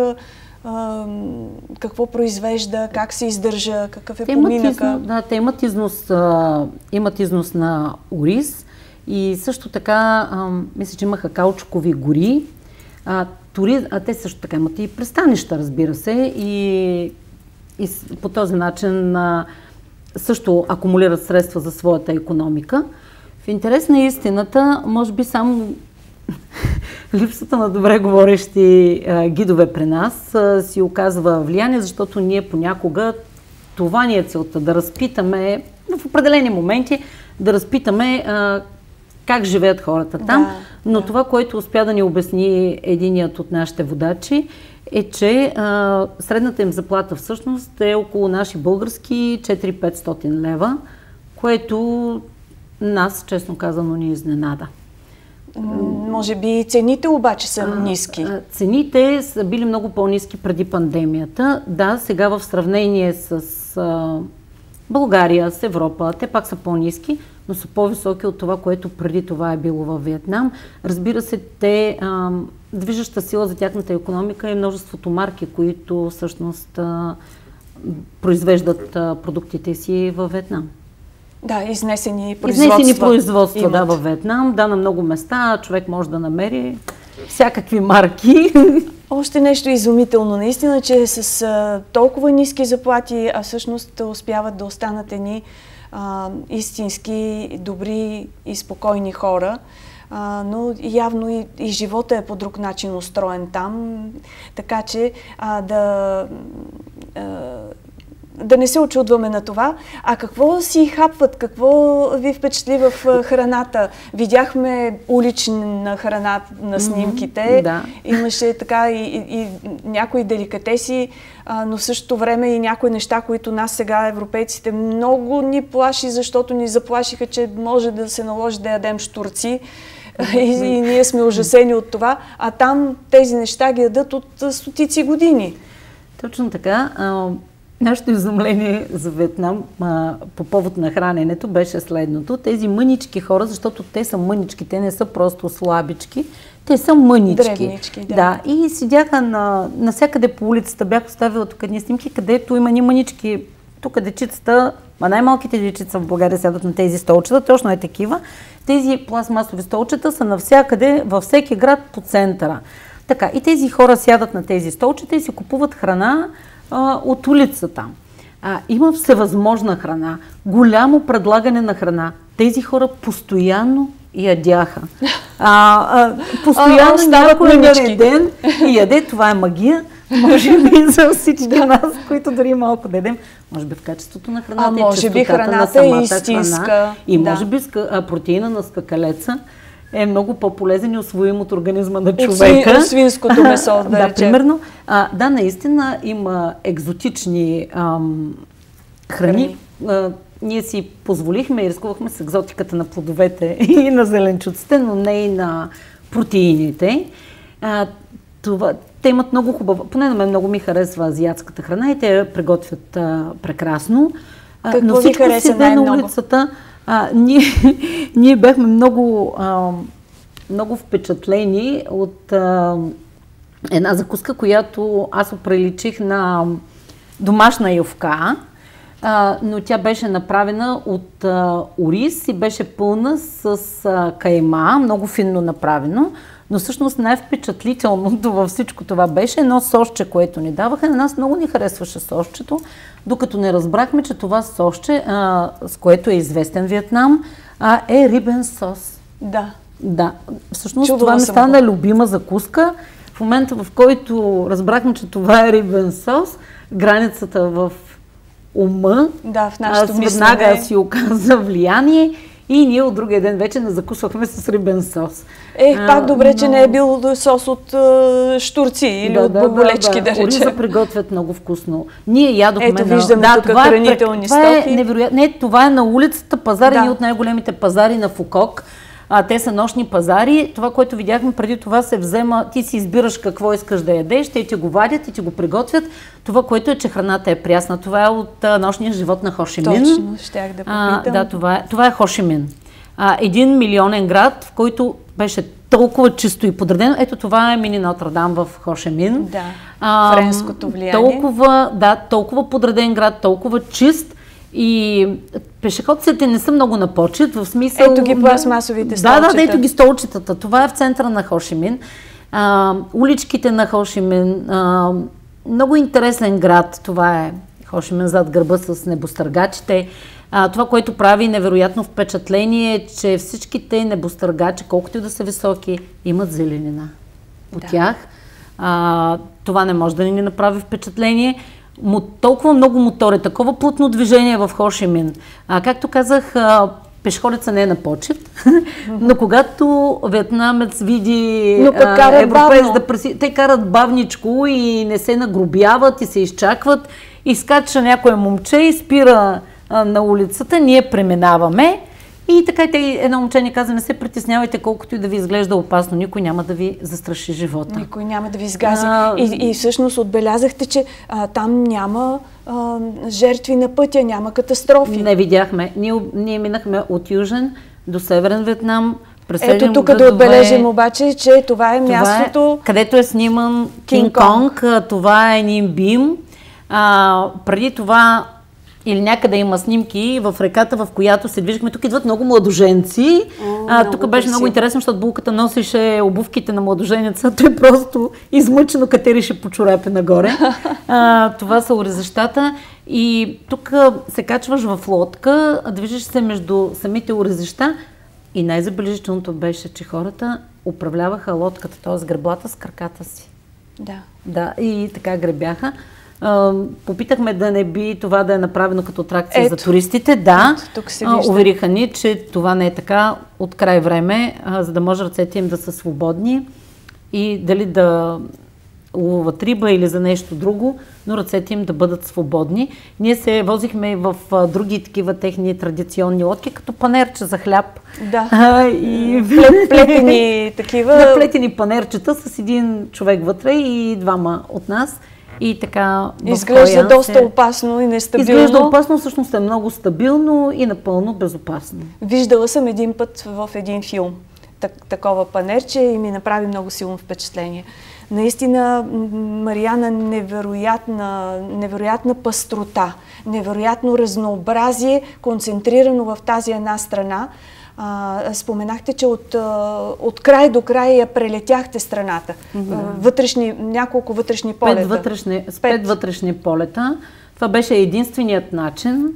Какво произвежда? Как се издържа? Какъв е поминъка? Те имат износ на ориз и също така, мисля, че имаха каучукови гори. Те също така имат и пристанища, разбира се, и и по този начин също акумулират средства за своята икономика. В интерес на истината, може би само липсата на добре говорещи гидове при нас си оказва влияние, защото ние понякога, това ни е целта, да разпитаме в определени моменти, да разпитаме как живеят хората там. Но това, което успя да ни обясни единият от нашите водачи, е, че средната им заплата всъщност е около наши български 400-500 лева, което нас, честно казано, ни изненада. Може би цените обаче са ниски. Цените са били много по-ниски преди пандемията. Да, сега в сравнение с България, с Европа, те пак са по-ниски, но са по-високи от това, което преди това е било във Виетнам. Разбира се, движеща сила за тяхната икономика е множеството марки, които всъщност произвеждат продуктите си във Виетнам. Да, изнесени производства. Изнесени производства, да, във Виетнам. Да, на много места човек може да намери всякакви марки. Още нещо изумително, наистина, че с толкова ниски заплати, а всъщност успяват да останат едни истински добри и спокойни хора. Но явно и живота е по друг начин устроен там, така че да не се очудваме на това. А какво си хапват? Какво ви впечатли в храната? Видяхме улична храна на снимките. Да. Имаше така и някои деликатеси, но в същото време и някои неща, които нас сега, европейците, много ни плаши, защото ни заплашиха, че може да се наложи да ядем щурци. И ние сме ужасени от това. А там тези неща ги ядат от стотици години. Точно така. Нашето изумление за Виетнам по повод на храненето беше следното. Тези мънички хора, защото те са мънички, те не са просто слабички, те са мънички. Дребнички, да. Да, и седяха навсякъде по улицата, бях оставила тук едни снимки, където има ни мънички. Тук дечицата, най-малките дечица в България сядат на тези столчета, точно е такива. Тези пластмасови столчета са навсякъде, във всеки град по центъра. Така, и тези хора сядат на тези столчета и си купуват храна от улицата. Има всевъзможна храна, голямо предлагане на храна. Тези хора постоянно ядяха. Постоянно някой ден и яде, това е магия. Може би за всички нас, които дори малко дадем, може би в качеството на храната и може би храната е истинска. Храна, и може би протеина на скакалеца е много по-полезен и усвоим от организма на човека. От свинското месо, да речем. Примерно. Да, наистина има екзотични храни. Ние си позволихме и рискувахме с екзотиката на плодовете и на зеленчуците, но не и на протеините. Те имат много хубава, поне на мен много ми харесва азиатската храна и те я приготвят прекрасно. Какво ви хареса най-много? На улицата, ние бяхме много впечатлени от една закуска, която аз оприличих на домашна ювка, но тя беше направена от ориз и беше пълна с кайма, много финно направено. Но всъщност най-впечатлителното във всичко това беше едно сосче, което ни даваха. На нас много ни харесваше сосчето, докато не разбрахме, че това сосче, с което е известен Виетнам, е рибен сос. Да. Всъщност това ми стана любима закуска. В момента, в който разбрахме, че това е рибен сос, границата в ума, в нашето веднага си оказа влияние. И ние от другия ден вече не закусвахме с рибен сос. Пак добре, че не е бил сос от щурци или от баболечки, да речем. Ориза приготвят много вкусно. Ние ядохме виждаме тук хранителни стоки. Това е невероятно. Не, това е на улицата пазар, един от най-големите пазари на Фукок. Те са нощни пазари. Това, което видяхме преди това, се взема, ти си избираш какво искаш да ядеш, те ти го вадят и ти го приготвят. Това, което е, че храната е прясна. Това е от нощния живот на Хо Ши Мин. Точно, щях да попитам. Това е Хо Ши Мин. 1 милионен град, в който беше толкова чисто и подредено. Ето това е мини Нотр-Дам в Хо Ши Мин. Френското влияние. Толкова подреден град, толкова чист. И пешеходците не са много на почет, в смисъл... Ето ги пластмасовите столчета. Ето ги столчетата. Това е в центъра на Хо Ши Мин. Уличките на Хо Ши Мин. Много интересен град. Това е Хошимин зад гърба с небостъргачите. Това, което прави невероятно впечатление е, че всичките небостъргачи, колкото и да са високи, имат зеленина от тях. Това не може да ни направи впечатление. Толкова много мотори, такова плътно движение в Хошимин. Както казах, пешеходеца не е на почет, но когато виетнамец види европеец те карат бавничко и не се нагрубяват и се изчакват, и скача някое момче и спира на улицата, ние преминаваме. И така едно момче ни каза: не се притеснявайте, колкото и да ви изглежда опасно, никой няма да ви застраши живота. Никой няма да ви сгази. И всъщност отбелязахте, че там няма жертви на пътя, няма катастрофи. Не видяхме. Ние минахме от Южен до Северен Виетнам. Ето тук да отбележим обаче, че това е мястото, където е сниман Кинг Конг. Това е Нимбим. Преди това или някъде има снимки в реката, в която се движихме. Тук идват много младоженци. Тук беше много интересно, защото булката носеше обувките на младоженеца. Той просто измъчено катерише по чорапи нагоре. Това са орезищата. И тук се качваш в лодка, движиш се между самите орезища. И най-забележителното беше, че хората управляваха лодката, т.е. греблата с краката си. Да, и така гребяха. Попитахме да не би това да е направено като атракция за туристите. Да, увериха ни, че това не е така от край време, за да може ръцете им да са свободни и дали да ловат риба или за нещо друго, но ръцете им да бъдат свободни. Ние се возихме в други такива техни традиционни лодки, като панерче за хляб. И плетени такива. Плетени панерчета с един човек вътре и двама от нас. И така, изглежда доста опасно и нестабилно. Изглежда опасно, всъщност е много стабилно и напълно безопасно. Виждала съм един път в един филм такова панерче и ми направи много силно впечатление. Наистина, Мариана, невероятна пъстрота, невероятно разнообразие, концентрирано в тази една страна. Споменахте, че от край до край я прелетяхте страната. Няколко вътрешни полета. Пет вътрешни полета. Това беше единственият начин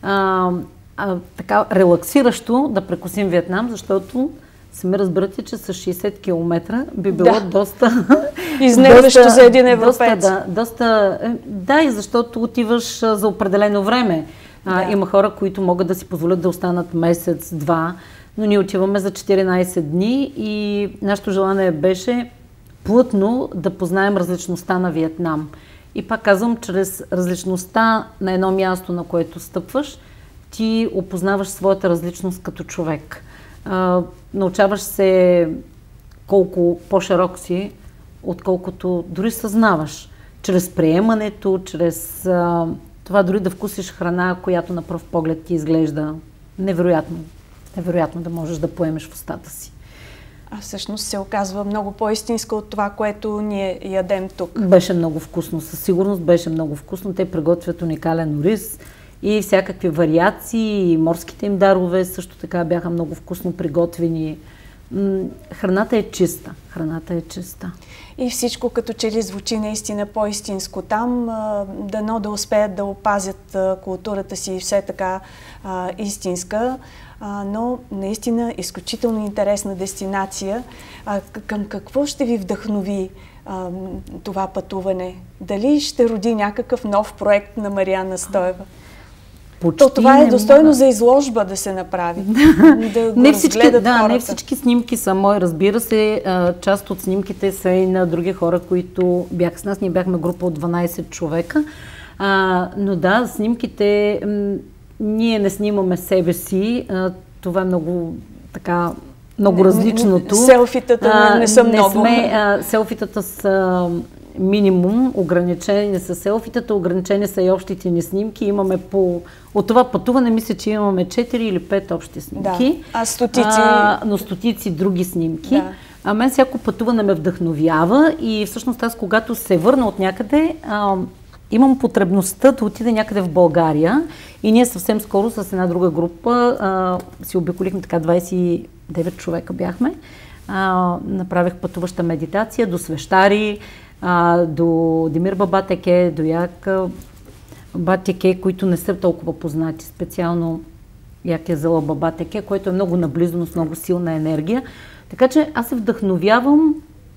така релаксиращо да прекусим Виетнам, защото сами разбирате, че с 60 км би било доста изнервящо за един европеец. Да, и защото отиваш за определено време. Има хора, които могат да си позволят да останат месец-два, но ние отиваме за 14 дни и нашето желание беше плътно да познаем различността на Виетнам. И пак казвам, чрез различността на едно място, на което стъпваш, ти опознаваш своята различност като човек. Научаваш се колко по-широк си, отколкото дори съзнаваш. Чрез приемането, чрез това дори да вкусиш храна, която на пръв поглед ти изглежда невероятно. Невероятно да можеш да поемеш в устата си. Всъщност се оказва много по-истинско от това, което ние ядем тук. Беше много вкусно, със сигурност беше много вкусно. Те приготвят уникален ориз и всякакви вариации, и морските им дарове също така бяха много вкусно приготвени. Храната е чиста. Храната е чиста. И всичко като че ли звучи наистина по-истинско там, дано да успеят да опазят културата си все така истинска, но наистина изключително интересна дестинация. Към какво ще ви вдъхнови това пътуване? Дали ще роди някакъв нов проект на Мариана Стоева? Това е достойно за изложба да се направи. Не всички снимки са мои, разбира се. Част от снимките са и на други хора, които бяха с нас. Ние бяхме група от 12 човека. Но да, снимките, ние не снимаме себе си. Това е много така, много различното. Селфитата не са много. Селфитата са минимум, ограничени са селфитата, ограничени са и общите ни снимки. Имаме от това пътуване, мисля, че имаме 4 или 5 общи снимки. Но стотици други снимки. Мен всяко пътуване ме вдъхновява и всъщност аз, когато се върна от някъде, имам потребността да отида някъде в България и ние съвсем скоро с една друга група си обиколихме, така 29 човека бяхме. Направих пътуваща медитация до Свещари, до Димир Баба Теке, до Як Батеке, които не са толкова познати, специално Якезала Баба Теке, което е много наблизо, с много силна енергия. Така че аз се вдъхновявам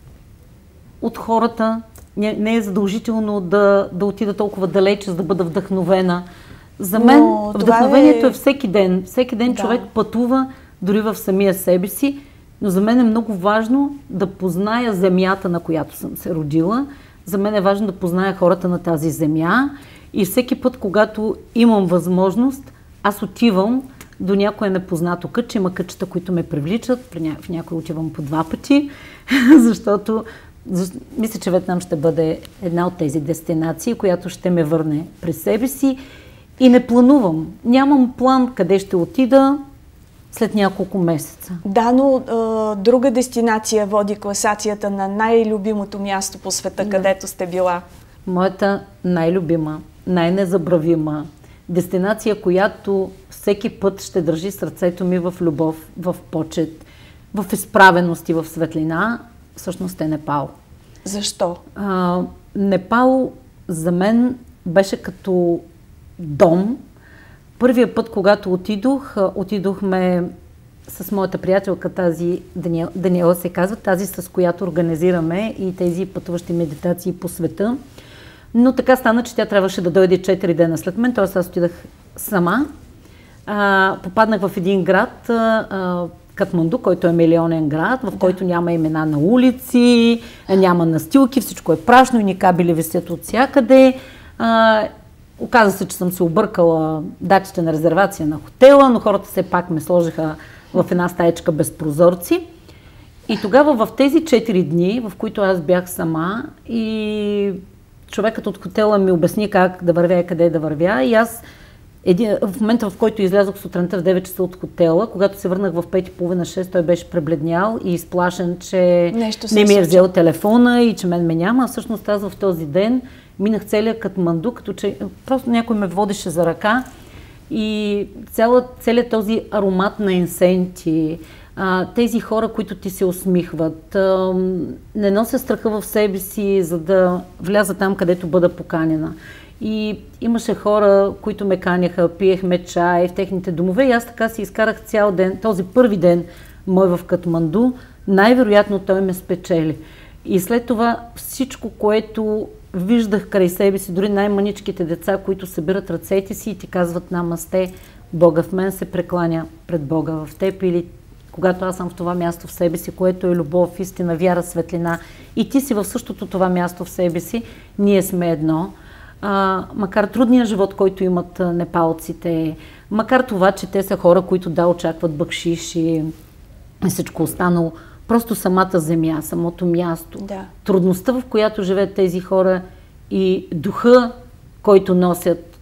от хората. Не е задължително да отида толкова далече, за да бъда вдъхновена. За мен вдъхновението е всеки ден. Всеки ден човек пътува дори в самия себе си, но за мен е много важно да позная земята, на която съм се родила. За мен е важно да позная хората на тази земя и всеки път, когато имам възможност, аз отивам до някое непознато кътче. Има кътчета, които ме привличат, в някой отивам по 2 пъти, защото мисля, че Виетнам ще бъде една от тези дестинации, която ще ме върне при себе си и не планувам. Нямам план къде ще отида след няколко месеца. Да, но друга дестинация води класацията на най-любимото място по света, където сте била. Моята най-любима, най-незабравима дестинация, която всеки път ще държи сърцето ми в любов, в почет, в изправеност и в светлина, всъщност е Непал. Защо? Непал за мен беше като дом. Първия път, когато отидохме с моята приятелка, тази Даниела се казва, тази с която организираме и тези пътуващи медитации по света. Но така стана, че тя трябваше да дойде 4 дена след мен, т.е. аз отидах сама. Попаднах в един град, Катманду, който е милионен град, в който няма имена на улици, няма настилки, всичко е прашно и ни кабели висят от всякъде. Оказа се, че съм се объркала датите на резервация на хотела, но хората все пак ме сложиха в една стаечка без прозорци. И тогава в тези 4 дни, в които аз бях сама и човекът от хотела ми обясни как да вървя и къде да вървя, и аз в момента, в който излязох сутринта в 9 часа от хотела, когато се върнах в 5:30-6, той беше пребледнял и изплашен, че не ми е взел телефона и че мен ме няма. Всъщност аз в този ден минах целия Катманду, като че просто някой ме водеше за ръка и целият този аромат на инсенти, тези хора, които ти се усмихват, не нося страха в себе си, за да вляза там, където бъда поканена. И имаше хора, които ме каняха, пиехме чай в техните домове и аз така си изкарах цял ден, този първи ден мой в Катманду, най-вероятно той ме спечели. И след това всичко, което виждах край себе си, дори най-маничките деца, които събират ръцете си и ти казват намасте, Бога в мен се прекланя пред Бога в теб, или когато аз съм в това място в себе си, което е любов, истина, вяра, светлина и ти си в същото това място в себе си, ние сме едно. Макар трудния живот, който имат непалците, макар това, че те са хора, които очакват бакшиши и всичко останало, просто самата земя, самото място, трудността, в която живеят тези хора и духа, който носят,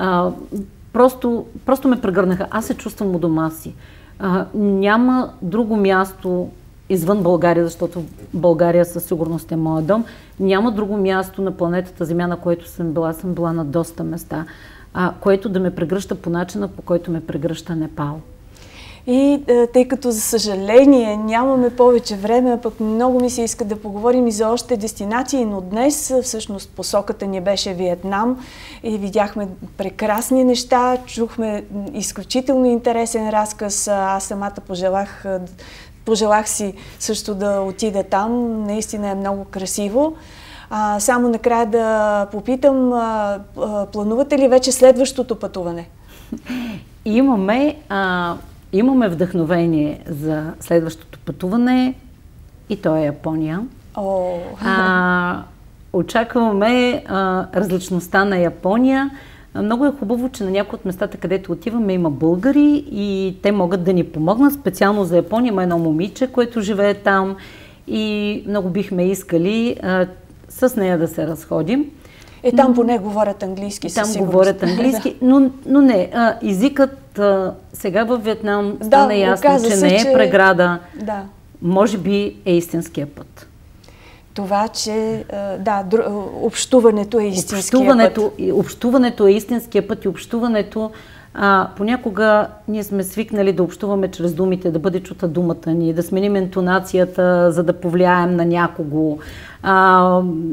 просто ме прегърнаха. Аз се чувствам у дома си. Няма друго място извън България, защото България със сигурност е моят дом, няма друго място на планетата Земя, на което съм била на доста места, което да ме прегръща по начина, по който ме прегръща Непал. И тъй като, за съжаление, нямаме повече време, а пък много ми се иска да поговорим и за още дестинации, но днес всъщност посоката ни беше Виетнам и видяхме прекрасни неща, чухме изключително интересен разказ. Аз самата пожелах си също да отида там, наистина е много красиво. Само накрая да попитам, планувате ли вече следващото пътуване? Имаме вдъхновение за следващото пътуване и то е Япония. Очакваме различността на Япония. Много е хубаво, че на някои от местата, където отиваме, има българи и те могат да ни помогнат. Специално за Япония има едно момиче, което живее там и много бихме искали с нея да се разходим. Там поне говорят английски, със сигурност. Там говорят английски, но не. Езикът сега във Виетнам стана ясно, че не е преграда. Може би е истинския път. Това, че общуването е истинския път. Общуването е истинския път и общуването понякога ние сме свикнали да общуваме чрез думите, да бъде чута думата ни, да сменим интонацията, за да повлияем на някого.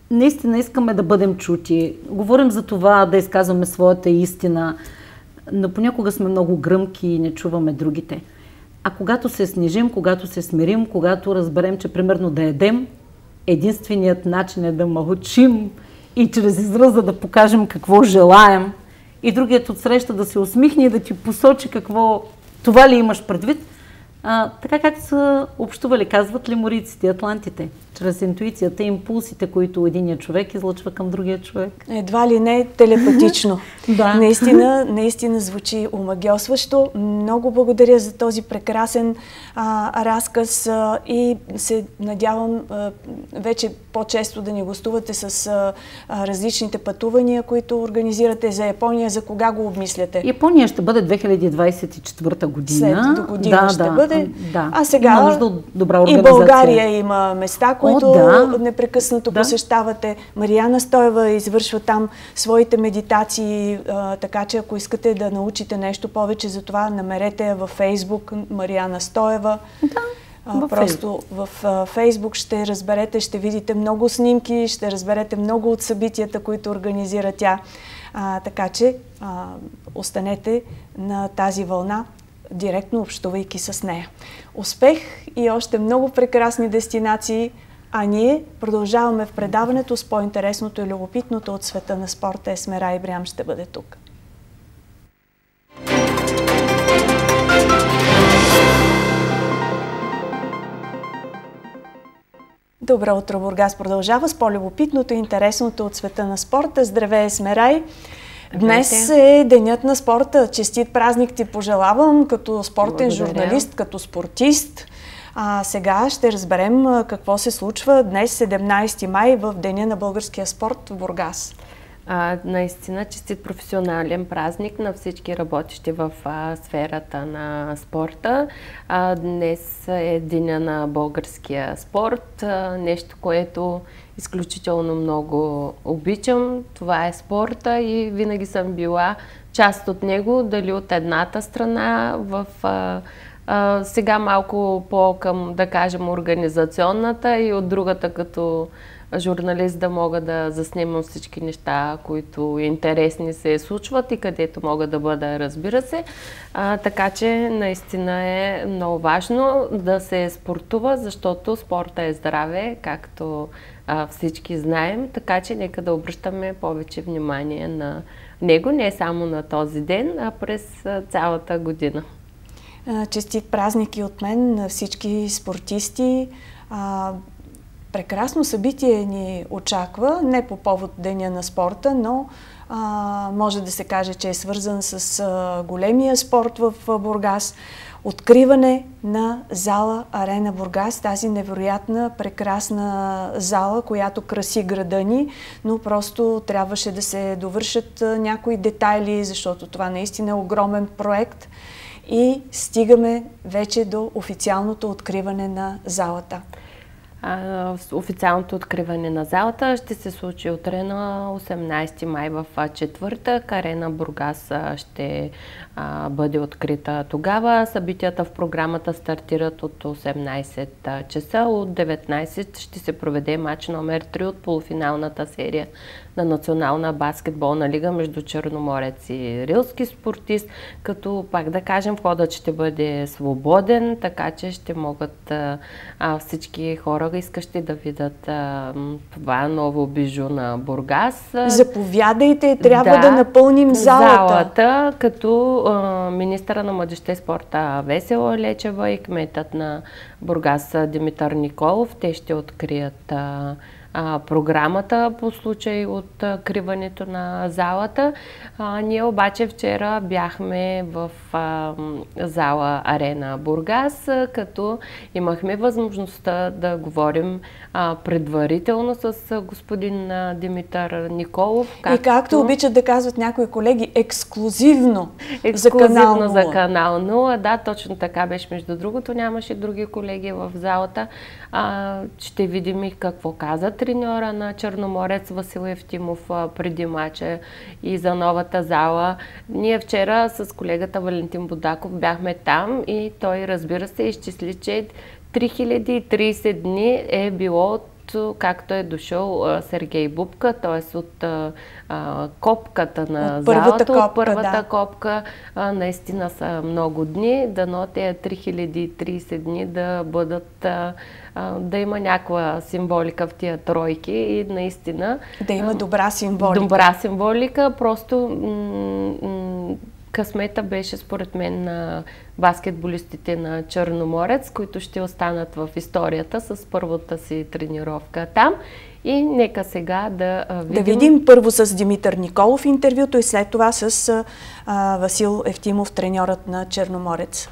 наистина искаме да бъдем чути. Говорим за това да изказваме своята истина, но понякога сме много гръмки и не чуваме другите. А когато се снижим, когато се смирим, когато разберем, че примерно да ядем, единственият начин е да мълчим и чрез израза да покажем какво желаем и другият отсреща да се усмихне и да ти посочи какво това ли имаш предвид, така както са общували, казват леморийците, атлантите, чрез интуицията и импулсите, които единият човек излъчва към другия човек. Едва ли не телепатично. Да. Наистина звучи омагьосващо. Много благодаря за този прекрасен разказ и се надявам вече по-често да ни гостувате с различните пътувания, които организирате за Япония. За кога го обмисляте? Япония ще бъде 2024 година. След до година ще бъде. Да. А сега има нужда от добра и организация. България има места, които непрекъснато посещавате. Марияна Стоева извършва там своите медитации, така че ако искате да научите нещо повече за това, намерете я във Фейсбук Марияна Стоева. Да. Просто в Фейсбук ще разберете, ще видите много снимки, ще разберете много от събитията, които организира тя. Така че останете на тази вълна, директно общувайки с нея. Успех и още много прекрасни дестинации, а ние продължаваме в предаването с по-интересното и любопитното от света на спорта. Есмера Ибрям ще бъде тук. Добро утро, Бургас продължава с по-любопитното и интересното от света на спорта. Здравей, Есмерай! Днес е денят на спорта. Честит празник ти пожелавам като спортен журналист, като спортист. Сега ще разберем какво се случва днес, 17 май, в Деня на българския спорт в Бургас. Наистина честит професионален празник на всички работещи в сферата на спорта. Днес е Деня на българския спорт, нещо, което изключително много обичам. Това е спорта и винаги съм била част от него, дали от едната страна сега малко по-към, да кажем, организационната и от другата като журналист да мога да заснимам всички неща, които интересни се случват и където мога да бъда, разбира се. Така че наистина е много важно да се спортува, защото спорта е здраве, както всички знаем, така че нека да обръщаме повече внимание на него, не само на този ден, а през цялата година. Честит празник и от мен на всички спортисти. Прекрасно събитие ни очаква, не по повод Деня на спорта, но може да се каже, че е свързан с големия спорт в Бургас. Откриване на зала Арена Бургас, тази невероятна, прекрасна зала, която краси града ни, но просто трябваше да се довършат някои детайли, защото това наистина е огромен проект и стигаме вече до официалното откриване на залата. Официалното откриване на залата ще се случи утре на 18 май в четвъртък. Арена Бургас ще бъде открита тогава. Събитията в програмата стартират от 18 часа. От 19 ще се проведе матч номер 3 от полуфиналната серия на Национална баскетболна лига между черноморец и рилски спортист, като пак да кажем входът ще бъде свободен, така че ще могат всички хора, искащи да видят това ново бижу на Бургас. Заповядайте, трябва да напълним залата. Като министъра на младежта и спорта Весела Лечева и кметът на Бургас Димитър Николов, те ще открият програмата по случай от откриването на залата. Ние обаче вчера бяхме в зала Арена Бургас, като имахме възможността да говорим предварително с господин Димитър Николов. И както обичат да казват някои колеги, ексклюзивно за Канал 0. За Канал 0, да, точно така беше. Между другото, нямаше други колеги в залата. Ще видим и какво каза треньора на Черноморец Васил Евтимов преди мача и за новата зала. Ние вчера с колегата Валентин Будаков бяхме там и той, разбира се, изчисли, че 3030 дни е било както е дошъл Сергей Бубка, т.е. от копката на първата залата, копка, от първата копка. Наистина са много дни, дано тези 3030 дни да бъдат, да има някаква символика в тия тройки и наистина... Да има добра символика. Добра символика, просто късмета беше според мен на баскетболистите на Черноморец, които ще останат в историята с първата си тренировка там. И нека сега да видим... Да видим първо с Димитър Николов интервюто и след това с Васил Евтимов, треньорът на Черноморец.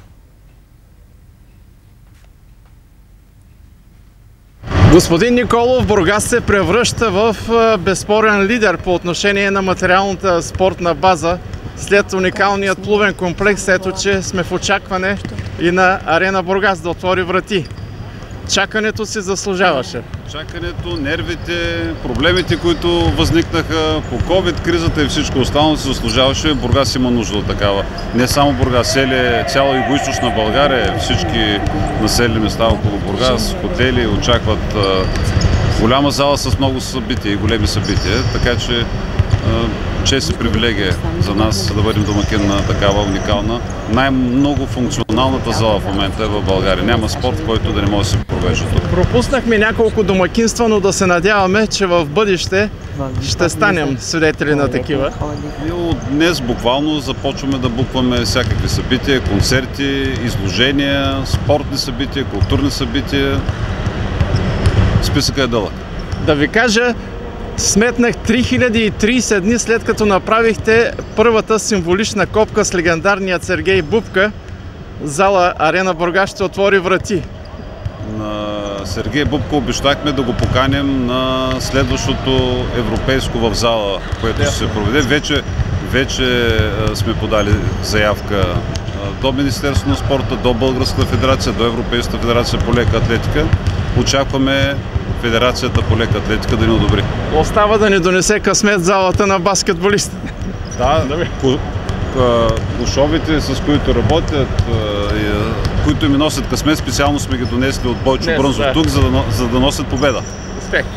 Господин Николов, Бургас се превръща в безспорен лидер по отношение на материалната спортна база. След уникалният плувен комплекс, ето че сме в очакване и на Арена Бургас да отвори врати. Чакането си заслужаваше. Чакането, нервите, проблемите, които възникнаха по COVID, кризата и всичко останало се заслужаваше. Бургас има нужда от такава. Не само Бургас, цяла югоизточна България, всички населени места около Бургас, хотели очакват голяма зала с много събития и големи събития, така че чест и привилегия за нас да бъдем домакин на такава уникална, най-много функционалната зала в момента е в България. Няма спорт, който да не може да се провежда тук. Пропуснахме няколко домакинства, но да се надяваме, че в бъдеще ще станем свидетели на такива. И от днес буквално започваме да букваме всякакви събития, концерти, изложения, спортни събития, културни събития. Списъкът е дълъг. Да ви кажа, сметнах 3030 дни след като направихте първата символична копка с легендарният Сергей Бубка. Зала Арена Бургас ще отвори врати. На Сергей Бубка обещахме да го поканим на следващото европейско в зала, което ще се проведе. Вече сме подали заявка до Министерството на спорта, до Българската федерация, до Европейската федерация по лека атлетика. Очакваме Федерацията по лека атлетика да ни одобри. Остава да ни донесе късмет залата на баскетболистите. Да, кошовите, с които работят, които ми носят късмет, специално сме ги донесли от Бойчо Брънзов тук, за да носят победа. Успех!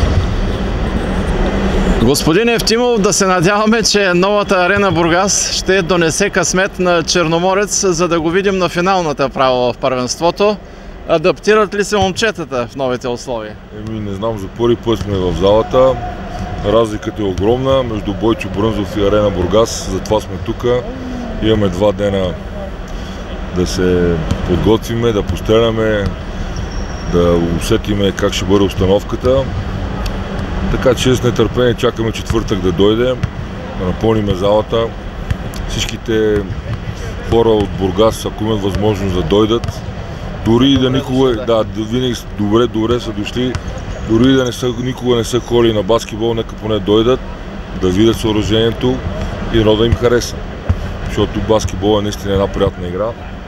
Господин Евтимов, да се надяваме, че новата Арена Бургас ще донесе късмет на Черноморец, за да го видим на финалната права в първенството. Адаптират ли се момчетата в новите условия? Не знам, за първи път сме в залата. Разликата е огромна между Бойчо Брънзов и Арена Бургас. Затова сме тук. Имаме 2 дена да се подготвиме, да постреляме, да усетиме как ще бъде обстановката. Така че с нетърпение чакаме четвъртък да дойде, да напълним залата. Всичките хора от Бургас, ако имат възможност да дойдат, дори и да никога, винаги добре са дошли, дори и да никога не са ходили на баскетбол, нека поне дойдат, да видят съоръжението и едно да им хареса. Защото баскетбол е наистина една приятна игра.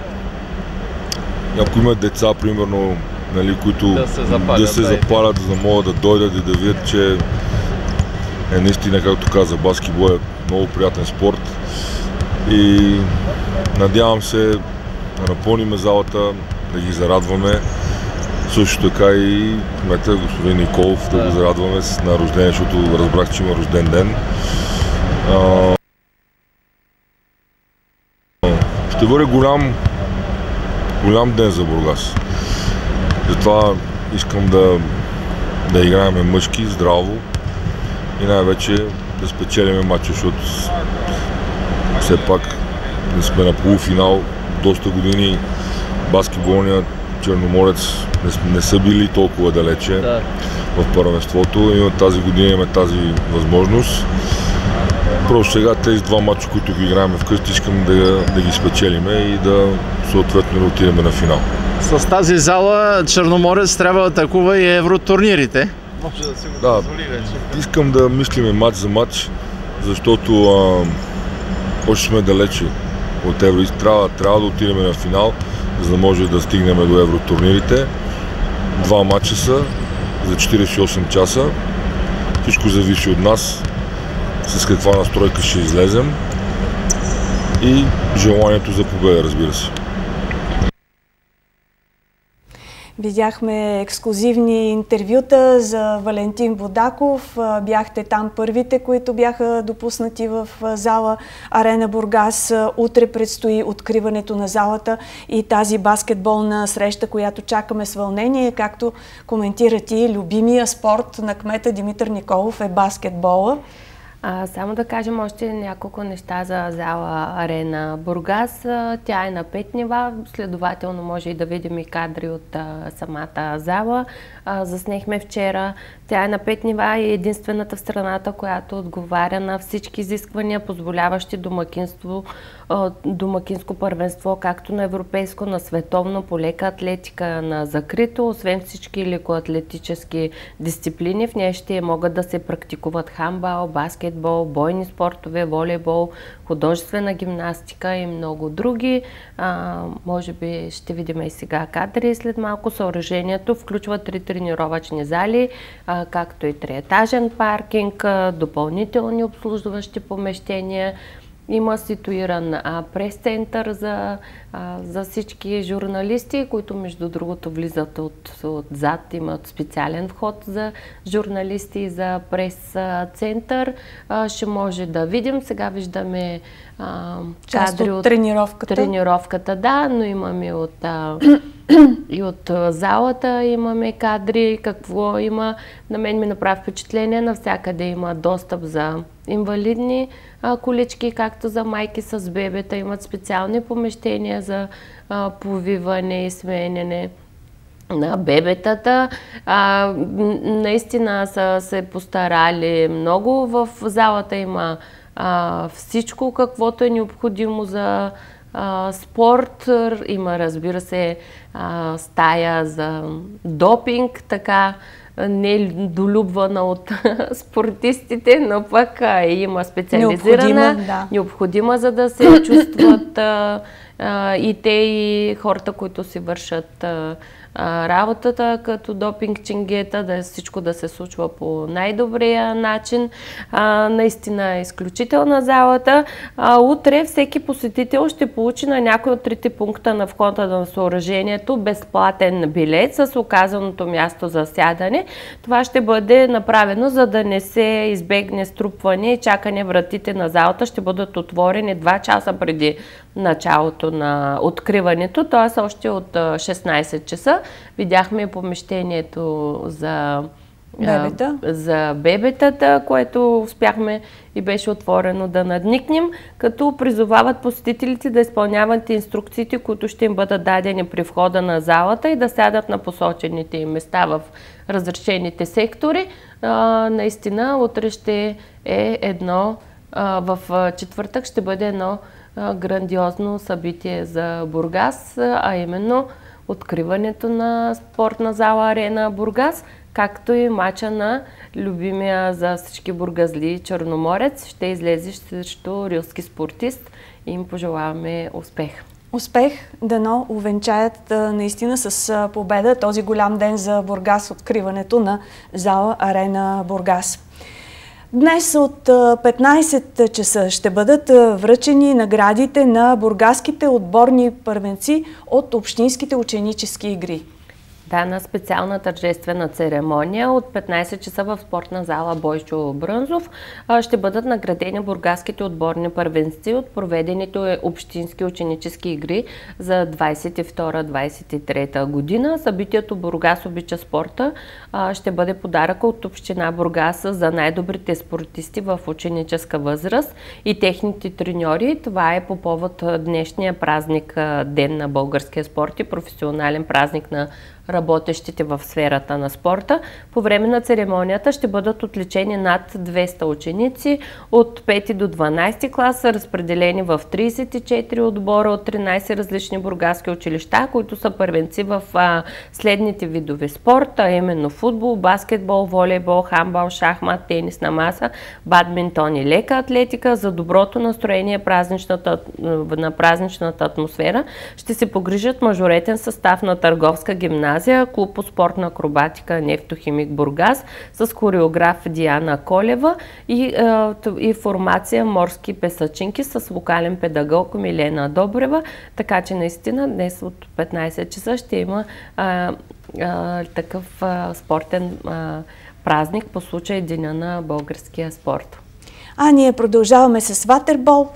Ако имат деца, примерно, които да се запалят, за да могат да дойдат и да видят, че е наистина, както каза, баскетбол е много приятен спорт. И надявам се да напълним залата, да ги зарадваме. Също така и кмета господин Николов да го зарадваме на рождение, защото разбрах, че има рожден ден. Ще бъде голям ден за Бургас. Затова искам да играем мъжки, здраво и най-вече да спечелим матча, защото все пак не сме на полуфинал. Доста години баскетболният Черноморец не са били толкова далече в първенството и тази година имаме тази възможност. Просто сега тези 2 мача, които ги играем вкъщи, искам да ги спечелиме и да съответно да отидем на финал. С тази зала Черноморец трябва да атакува и евротурнирите. Да, искам да мислиме матч за матч, защото още сме далече от евро и трябва да отидем на финал, за да може да стигнем до евротурнирите. 2 мача са за 48 часа. Всичко зависи от нас, с каква настройка ще излезем и желанието за победа, разбира се. Видяхме ексклюзивни интервюта за Валентин Будаков. Бяхте там първите, които бяха допуснати в зала Арена Бургас. Утре предстои откриването на залата и тази баскетболна среща, която чакаме с вълнение. Както коментират и любимия спорт на кмета Димитър Николов е баскетбола. Само да кажем още няколко неща за зала Арена Бургас. Тя е на 5 нива, следователно може и да видим и кадри от самата зала. Заснехме вчера. Тя е на 5 нива и единствената в страната, която отговаря на всички изисквания, позволяващи домакинско първенство, както на европейско, на световно, по лека атлетика, на закрито, освен всички лекоатлетически дисциплини. В нея ще могат да се практикуват хандбал, баскетбол, бойни спортове, волейбол, художествена гимнастика и много други. Може би ще видим и сега кадри. След малко съоръжението включва 3 тренировъчни зали, както и 3-етажен паркинг, допълнителни обслужващи помещения. Има ситуиран прес-център за всички журналисти, които между другото влизат отзад, имат специален вход за журналисти и за прес-център. Ще може да видим. Сега виждаме кадри от тренировката, да, но имаме и от залата имаме кадри. Какво има? На мен ми направи впечатление, навсякъде има достъп за инвалидни колички, както за майки с бебета. Имат специални помещения за повиване и сменяне на бебетата. Наистина са се постарали много. В залата има всичко, каквото е необходимо за спорт. Има, разбира се, стая за допинг, така недолюбвана от спортистите, но пък има специализирана, необходима, за да се чувстват и те, и хората, които си вършат работата като допинг ченгета, всичко да се случва по най-добрия начин. Наистина е изключителна залата. Утре всеки посетител ще получи на някой от 3 пункта на входа на съоръжението безплатен билет с указаното място за сядане. Това ще бъде направено, за да не се избегне струпване и чакане. Вратите на залата ще бъдат отворени 2 часа преди началото на откриването, т.е. още от 16 часа. Видяхме помещението за бебетата, което успяхме и беше отворено да надникнем, като призовават посетителите да изпълняват инструкциите, които ще им бъдат дадени при входа на залата и да сядат на посочените им места в разрешените сектори. Наистина, утре ще е в четвъртък ще бъде едно грандиозно събитие за Бургас, а именно откриването на спортна зала Арена Бургас, както и мача на любимия за всички бургазли Черноморец. Ще излезе срещу рилски спортист и им пожелаваме успех. Успех, дано увенчаят наистина с победа този голям ден за Бургас, откриването на зала Арена Бургас. Днес от 15 часа ще бъдат връчени наградите на бургаските отборни първенци от общинските ученически игри. Да, на специална тържествена церемония от 15 часа в спортна зала Бойчо Брънзов ще бъдат наградени бургаските отборни първенци от проведените общински ученически игри за 22-23 година. Събитието Бургас обича спорта ще бъде подарък от община Бургас за най-добрите спортисти в ученическа възраст и техните треньори. Това е по повод днешния празник, Ден на българския спорт и професионален празник на работещите в сферата на спорта. По време на церемонията ще бъдат отличени над 200 ученици от 5 до 12 клас, разпределени в 34 отбора от 13 различни бургаски училища, които са първенци в следните видове спорта, а именно футбол, баскетбол, волейбол, хандбал, шахмат, тенис на маса, бадминтон и лека атлетика. За доброто настроение на празничната атмосфера ще се погрижат мажоретен състав на търговска гимназия, клуб по спортна акробатика Нефтохимик Бургас с хореограф Диана Колева и формация морски песачинки с вокален педагог Милена Добрева. Така че наистина днес от 15 часа ще има такъв спортен празник по случай Деня на българския спорт. Ние продължаваме с ватербол.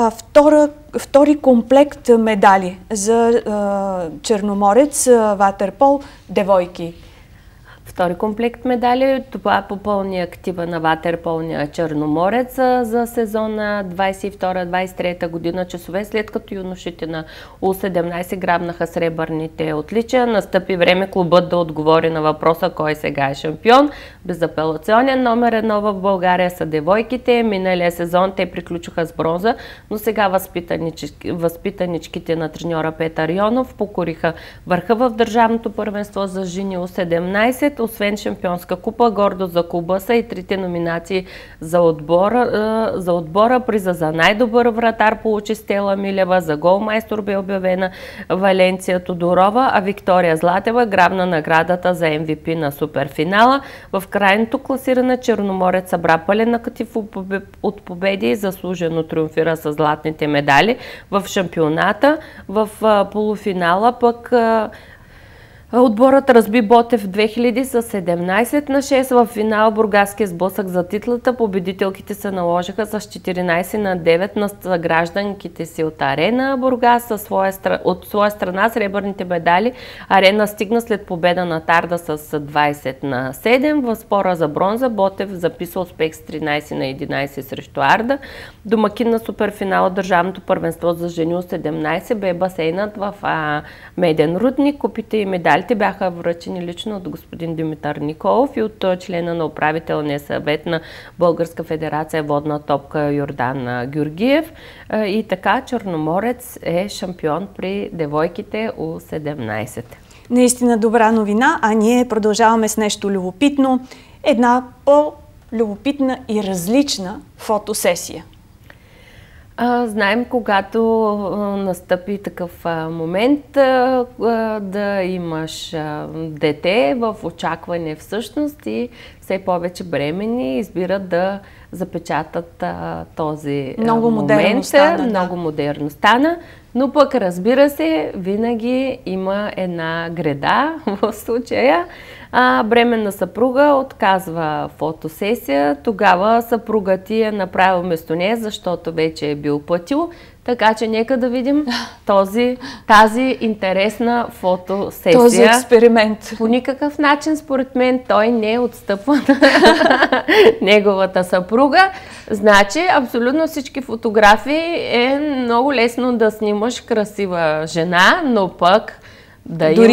Втори комплект медали за Черноморец, ватерпол, девойки. Втори комплект медали, това попълни актива на ватерполния Черноморец за сезона 22-23 година часове, след като юношите на У-17 грабнаха сребърните отличия. Настъпи време клубът да отговори на въпроса кой сега е шампион. Безапелационен номер 1 в България са девойките. Миналия сезон те приключиха с бронза, но сега възпитаничките на треньора Петър Йонов покориха върха в държавното първенство за жени У-17. Освен шампионска купа, гордо за клуба са и трите номинации за отбора. Приза за най-добър вратар получи Стела Милева, за голмайстор бе обявена Валенция Тодорова, а Виктория Златева грабна наградата за MVP на суперфинала. В крайното класиране Черноморец събра пълен накатив от победи и заслужено триумфира с златните медали в шампионата. В полуфинала пък отборът разби Ботев 2000 с 17-6. В финал бургаския сблъсък за титлата победителките се наложиха с 14-9 на съгражданките си от Арена Бургас. От своя страна сребърните медали Арена стигна след победа на Тарда с 20-7. В спора за бронза Ботев записа успех с 13-11 срещу Арда. Домакин на суперфинала държавното първенство за жени У-17 бе басейнът в Меден рудник. Купите и медалите бяха връчени лично от господин Димитър Николов и от члена на управителния съвет на Българска федерация водна топка Йордан Георгиев. И така Черноморец е шампион при девойките У-17. Наистина добра новина, а ние продължаваме с нещо любопитно. Една по-любопитна и различна фотосесия. Знаем, когато настъпи такъв момент да имаш дете в очакване всъщност и все повече бремени избират да запечатат този много момент. Модерно стана, много модерно стана, но пък разбира се, винаги има една греда в случая. Бременна съпруга отказва фотосесия, тогава съпруга ти е направил вместо нея, защото вече е бил платил. Така че нека да видим тази интересна фотосесия. Този експеримент. По никакъв начин, според мен, той не отстъпва на неговата съпруга. Значи, абсолютно всички фотографии е много лесно да снимаш красива жена, но пък дори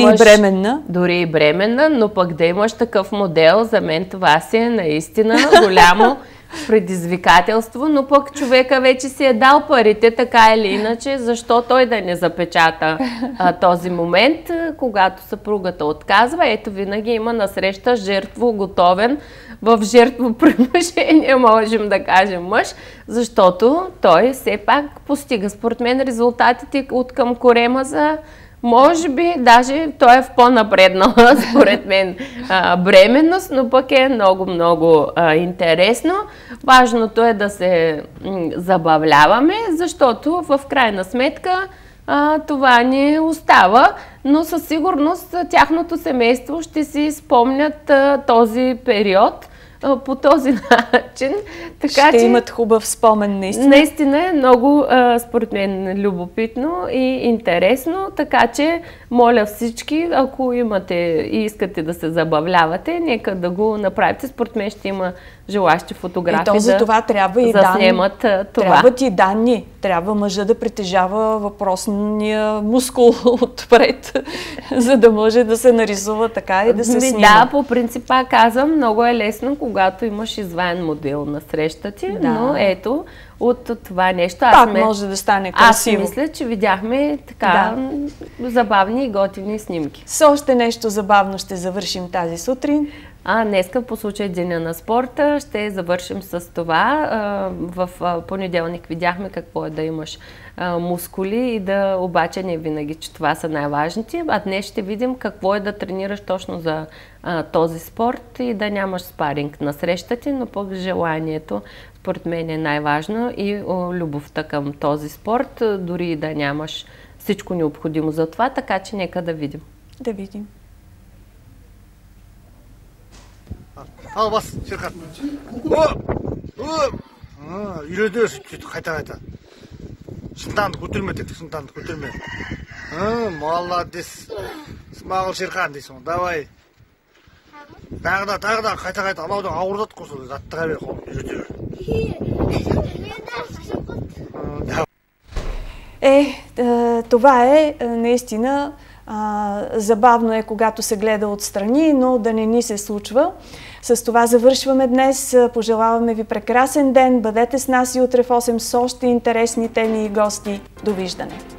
и бременна, но пък да имаш такъв модел, за мен това си е наистина голямо предизвикателство, но пък човека вече си е дал парите, така или иначе, защо той да не запечата този момент, когато съпругата отказва. Ето винаги има насреща жертво готовен, в жертвоприношение можем да кажем мъж, защото той все пак постига според мен резултатите от към корема за може би, даже той е в по-напреднала, според мен, бременност, но пък е много интересно. Важното е да се забавляваме, защото в крайна сметка това ни остава, но със сигурност тяхното семейство ще си спомнят този период по този начин. Така, ще имат хубав спомен, наистина. Наистина е много, според мен, любопитно и интересно, така че моля всички, ако имате и искате да се забавлявате, нека да го направите. Според мен ще има желащи фотографии за това трябва и заснемат това. Трябват и данни. Трябва мъжа да притежава въпросния мускул отпред, за да може да се нарисува така и да се снима. Да, по принцип казвам, много е лесно, когато имаш изваен модел на среща ти, но ето от това нещо. Пак може да стане красиво. Аз мисля, че видяхме така забавни и готини снимки. С още нещо забавно ще завършим тази сутрин. Днеска по случай Деня на спорта ще завършим с това. В понеделник видяхме какво е да имаш мускули и да обаче не винаги, че това са най-важните. А днес ще видим какво е да тренираш точно за този спорт и да нямаш спаринг на среща ти, но пък желанието според мен е най-важно и любовта към този спорт, дори и да нямаш всичко необходимо за това, така че нека да видим. Да видим. Ал бас, Шерхан. Үйренеді сөйтіп қайта-қайта. Шынтанды көтерме деді, шынтанды көтерме. Молодец. Смағыл Шерхан дейсің, давай. Тағы да, қайта-қайта, алауды ауырдат қосылды, заттыға бер, қолын үйрете бер. Това е наистина забавно е, когато се гледа отстрани, но да не ни се случва. С това завършваме днес. Пожелаваме ви прекрасен ден. Бъдете с нас и утре в 8 с още интересни теми и гости. Довиждане!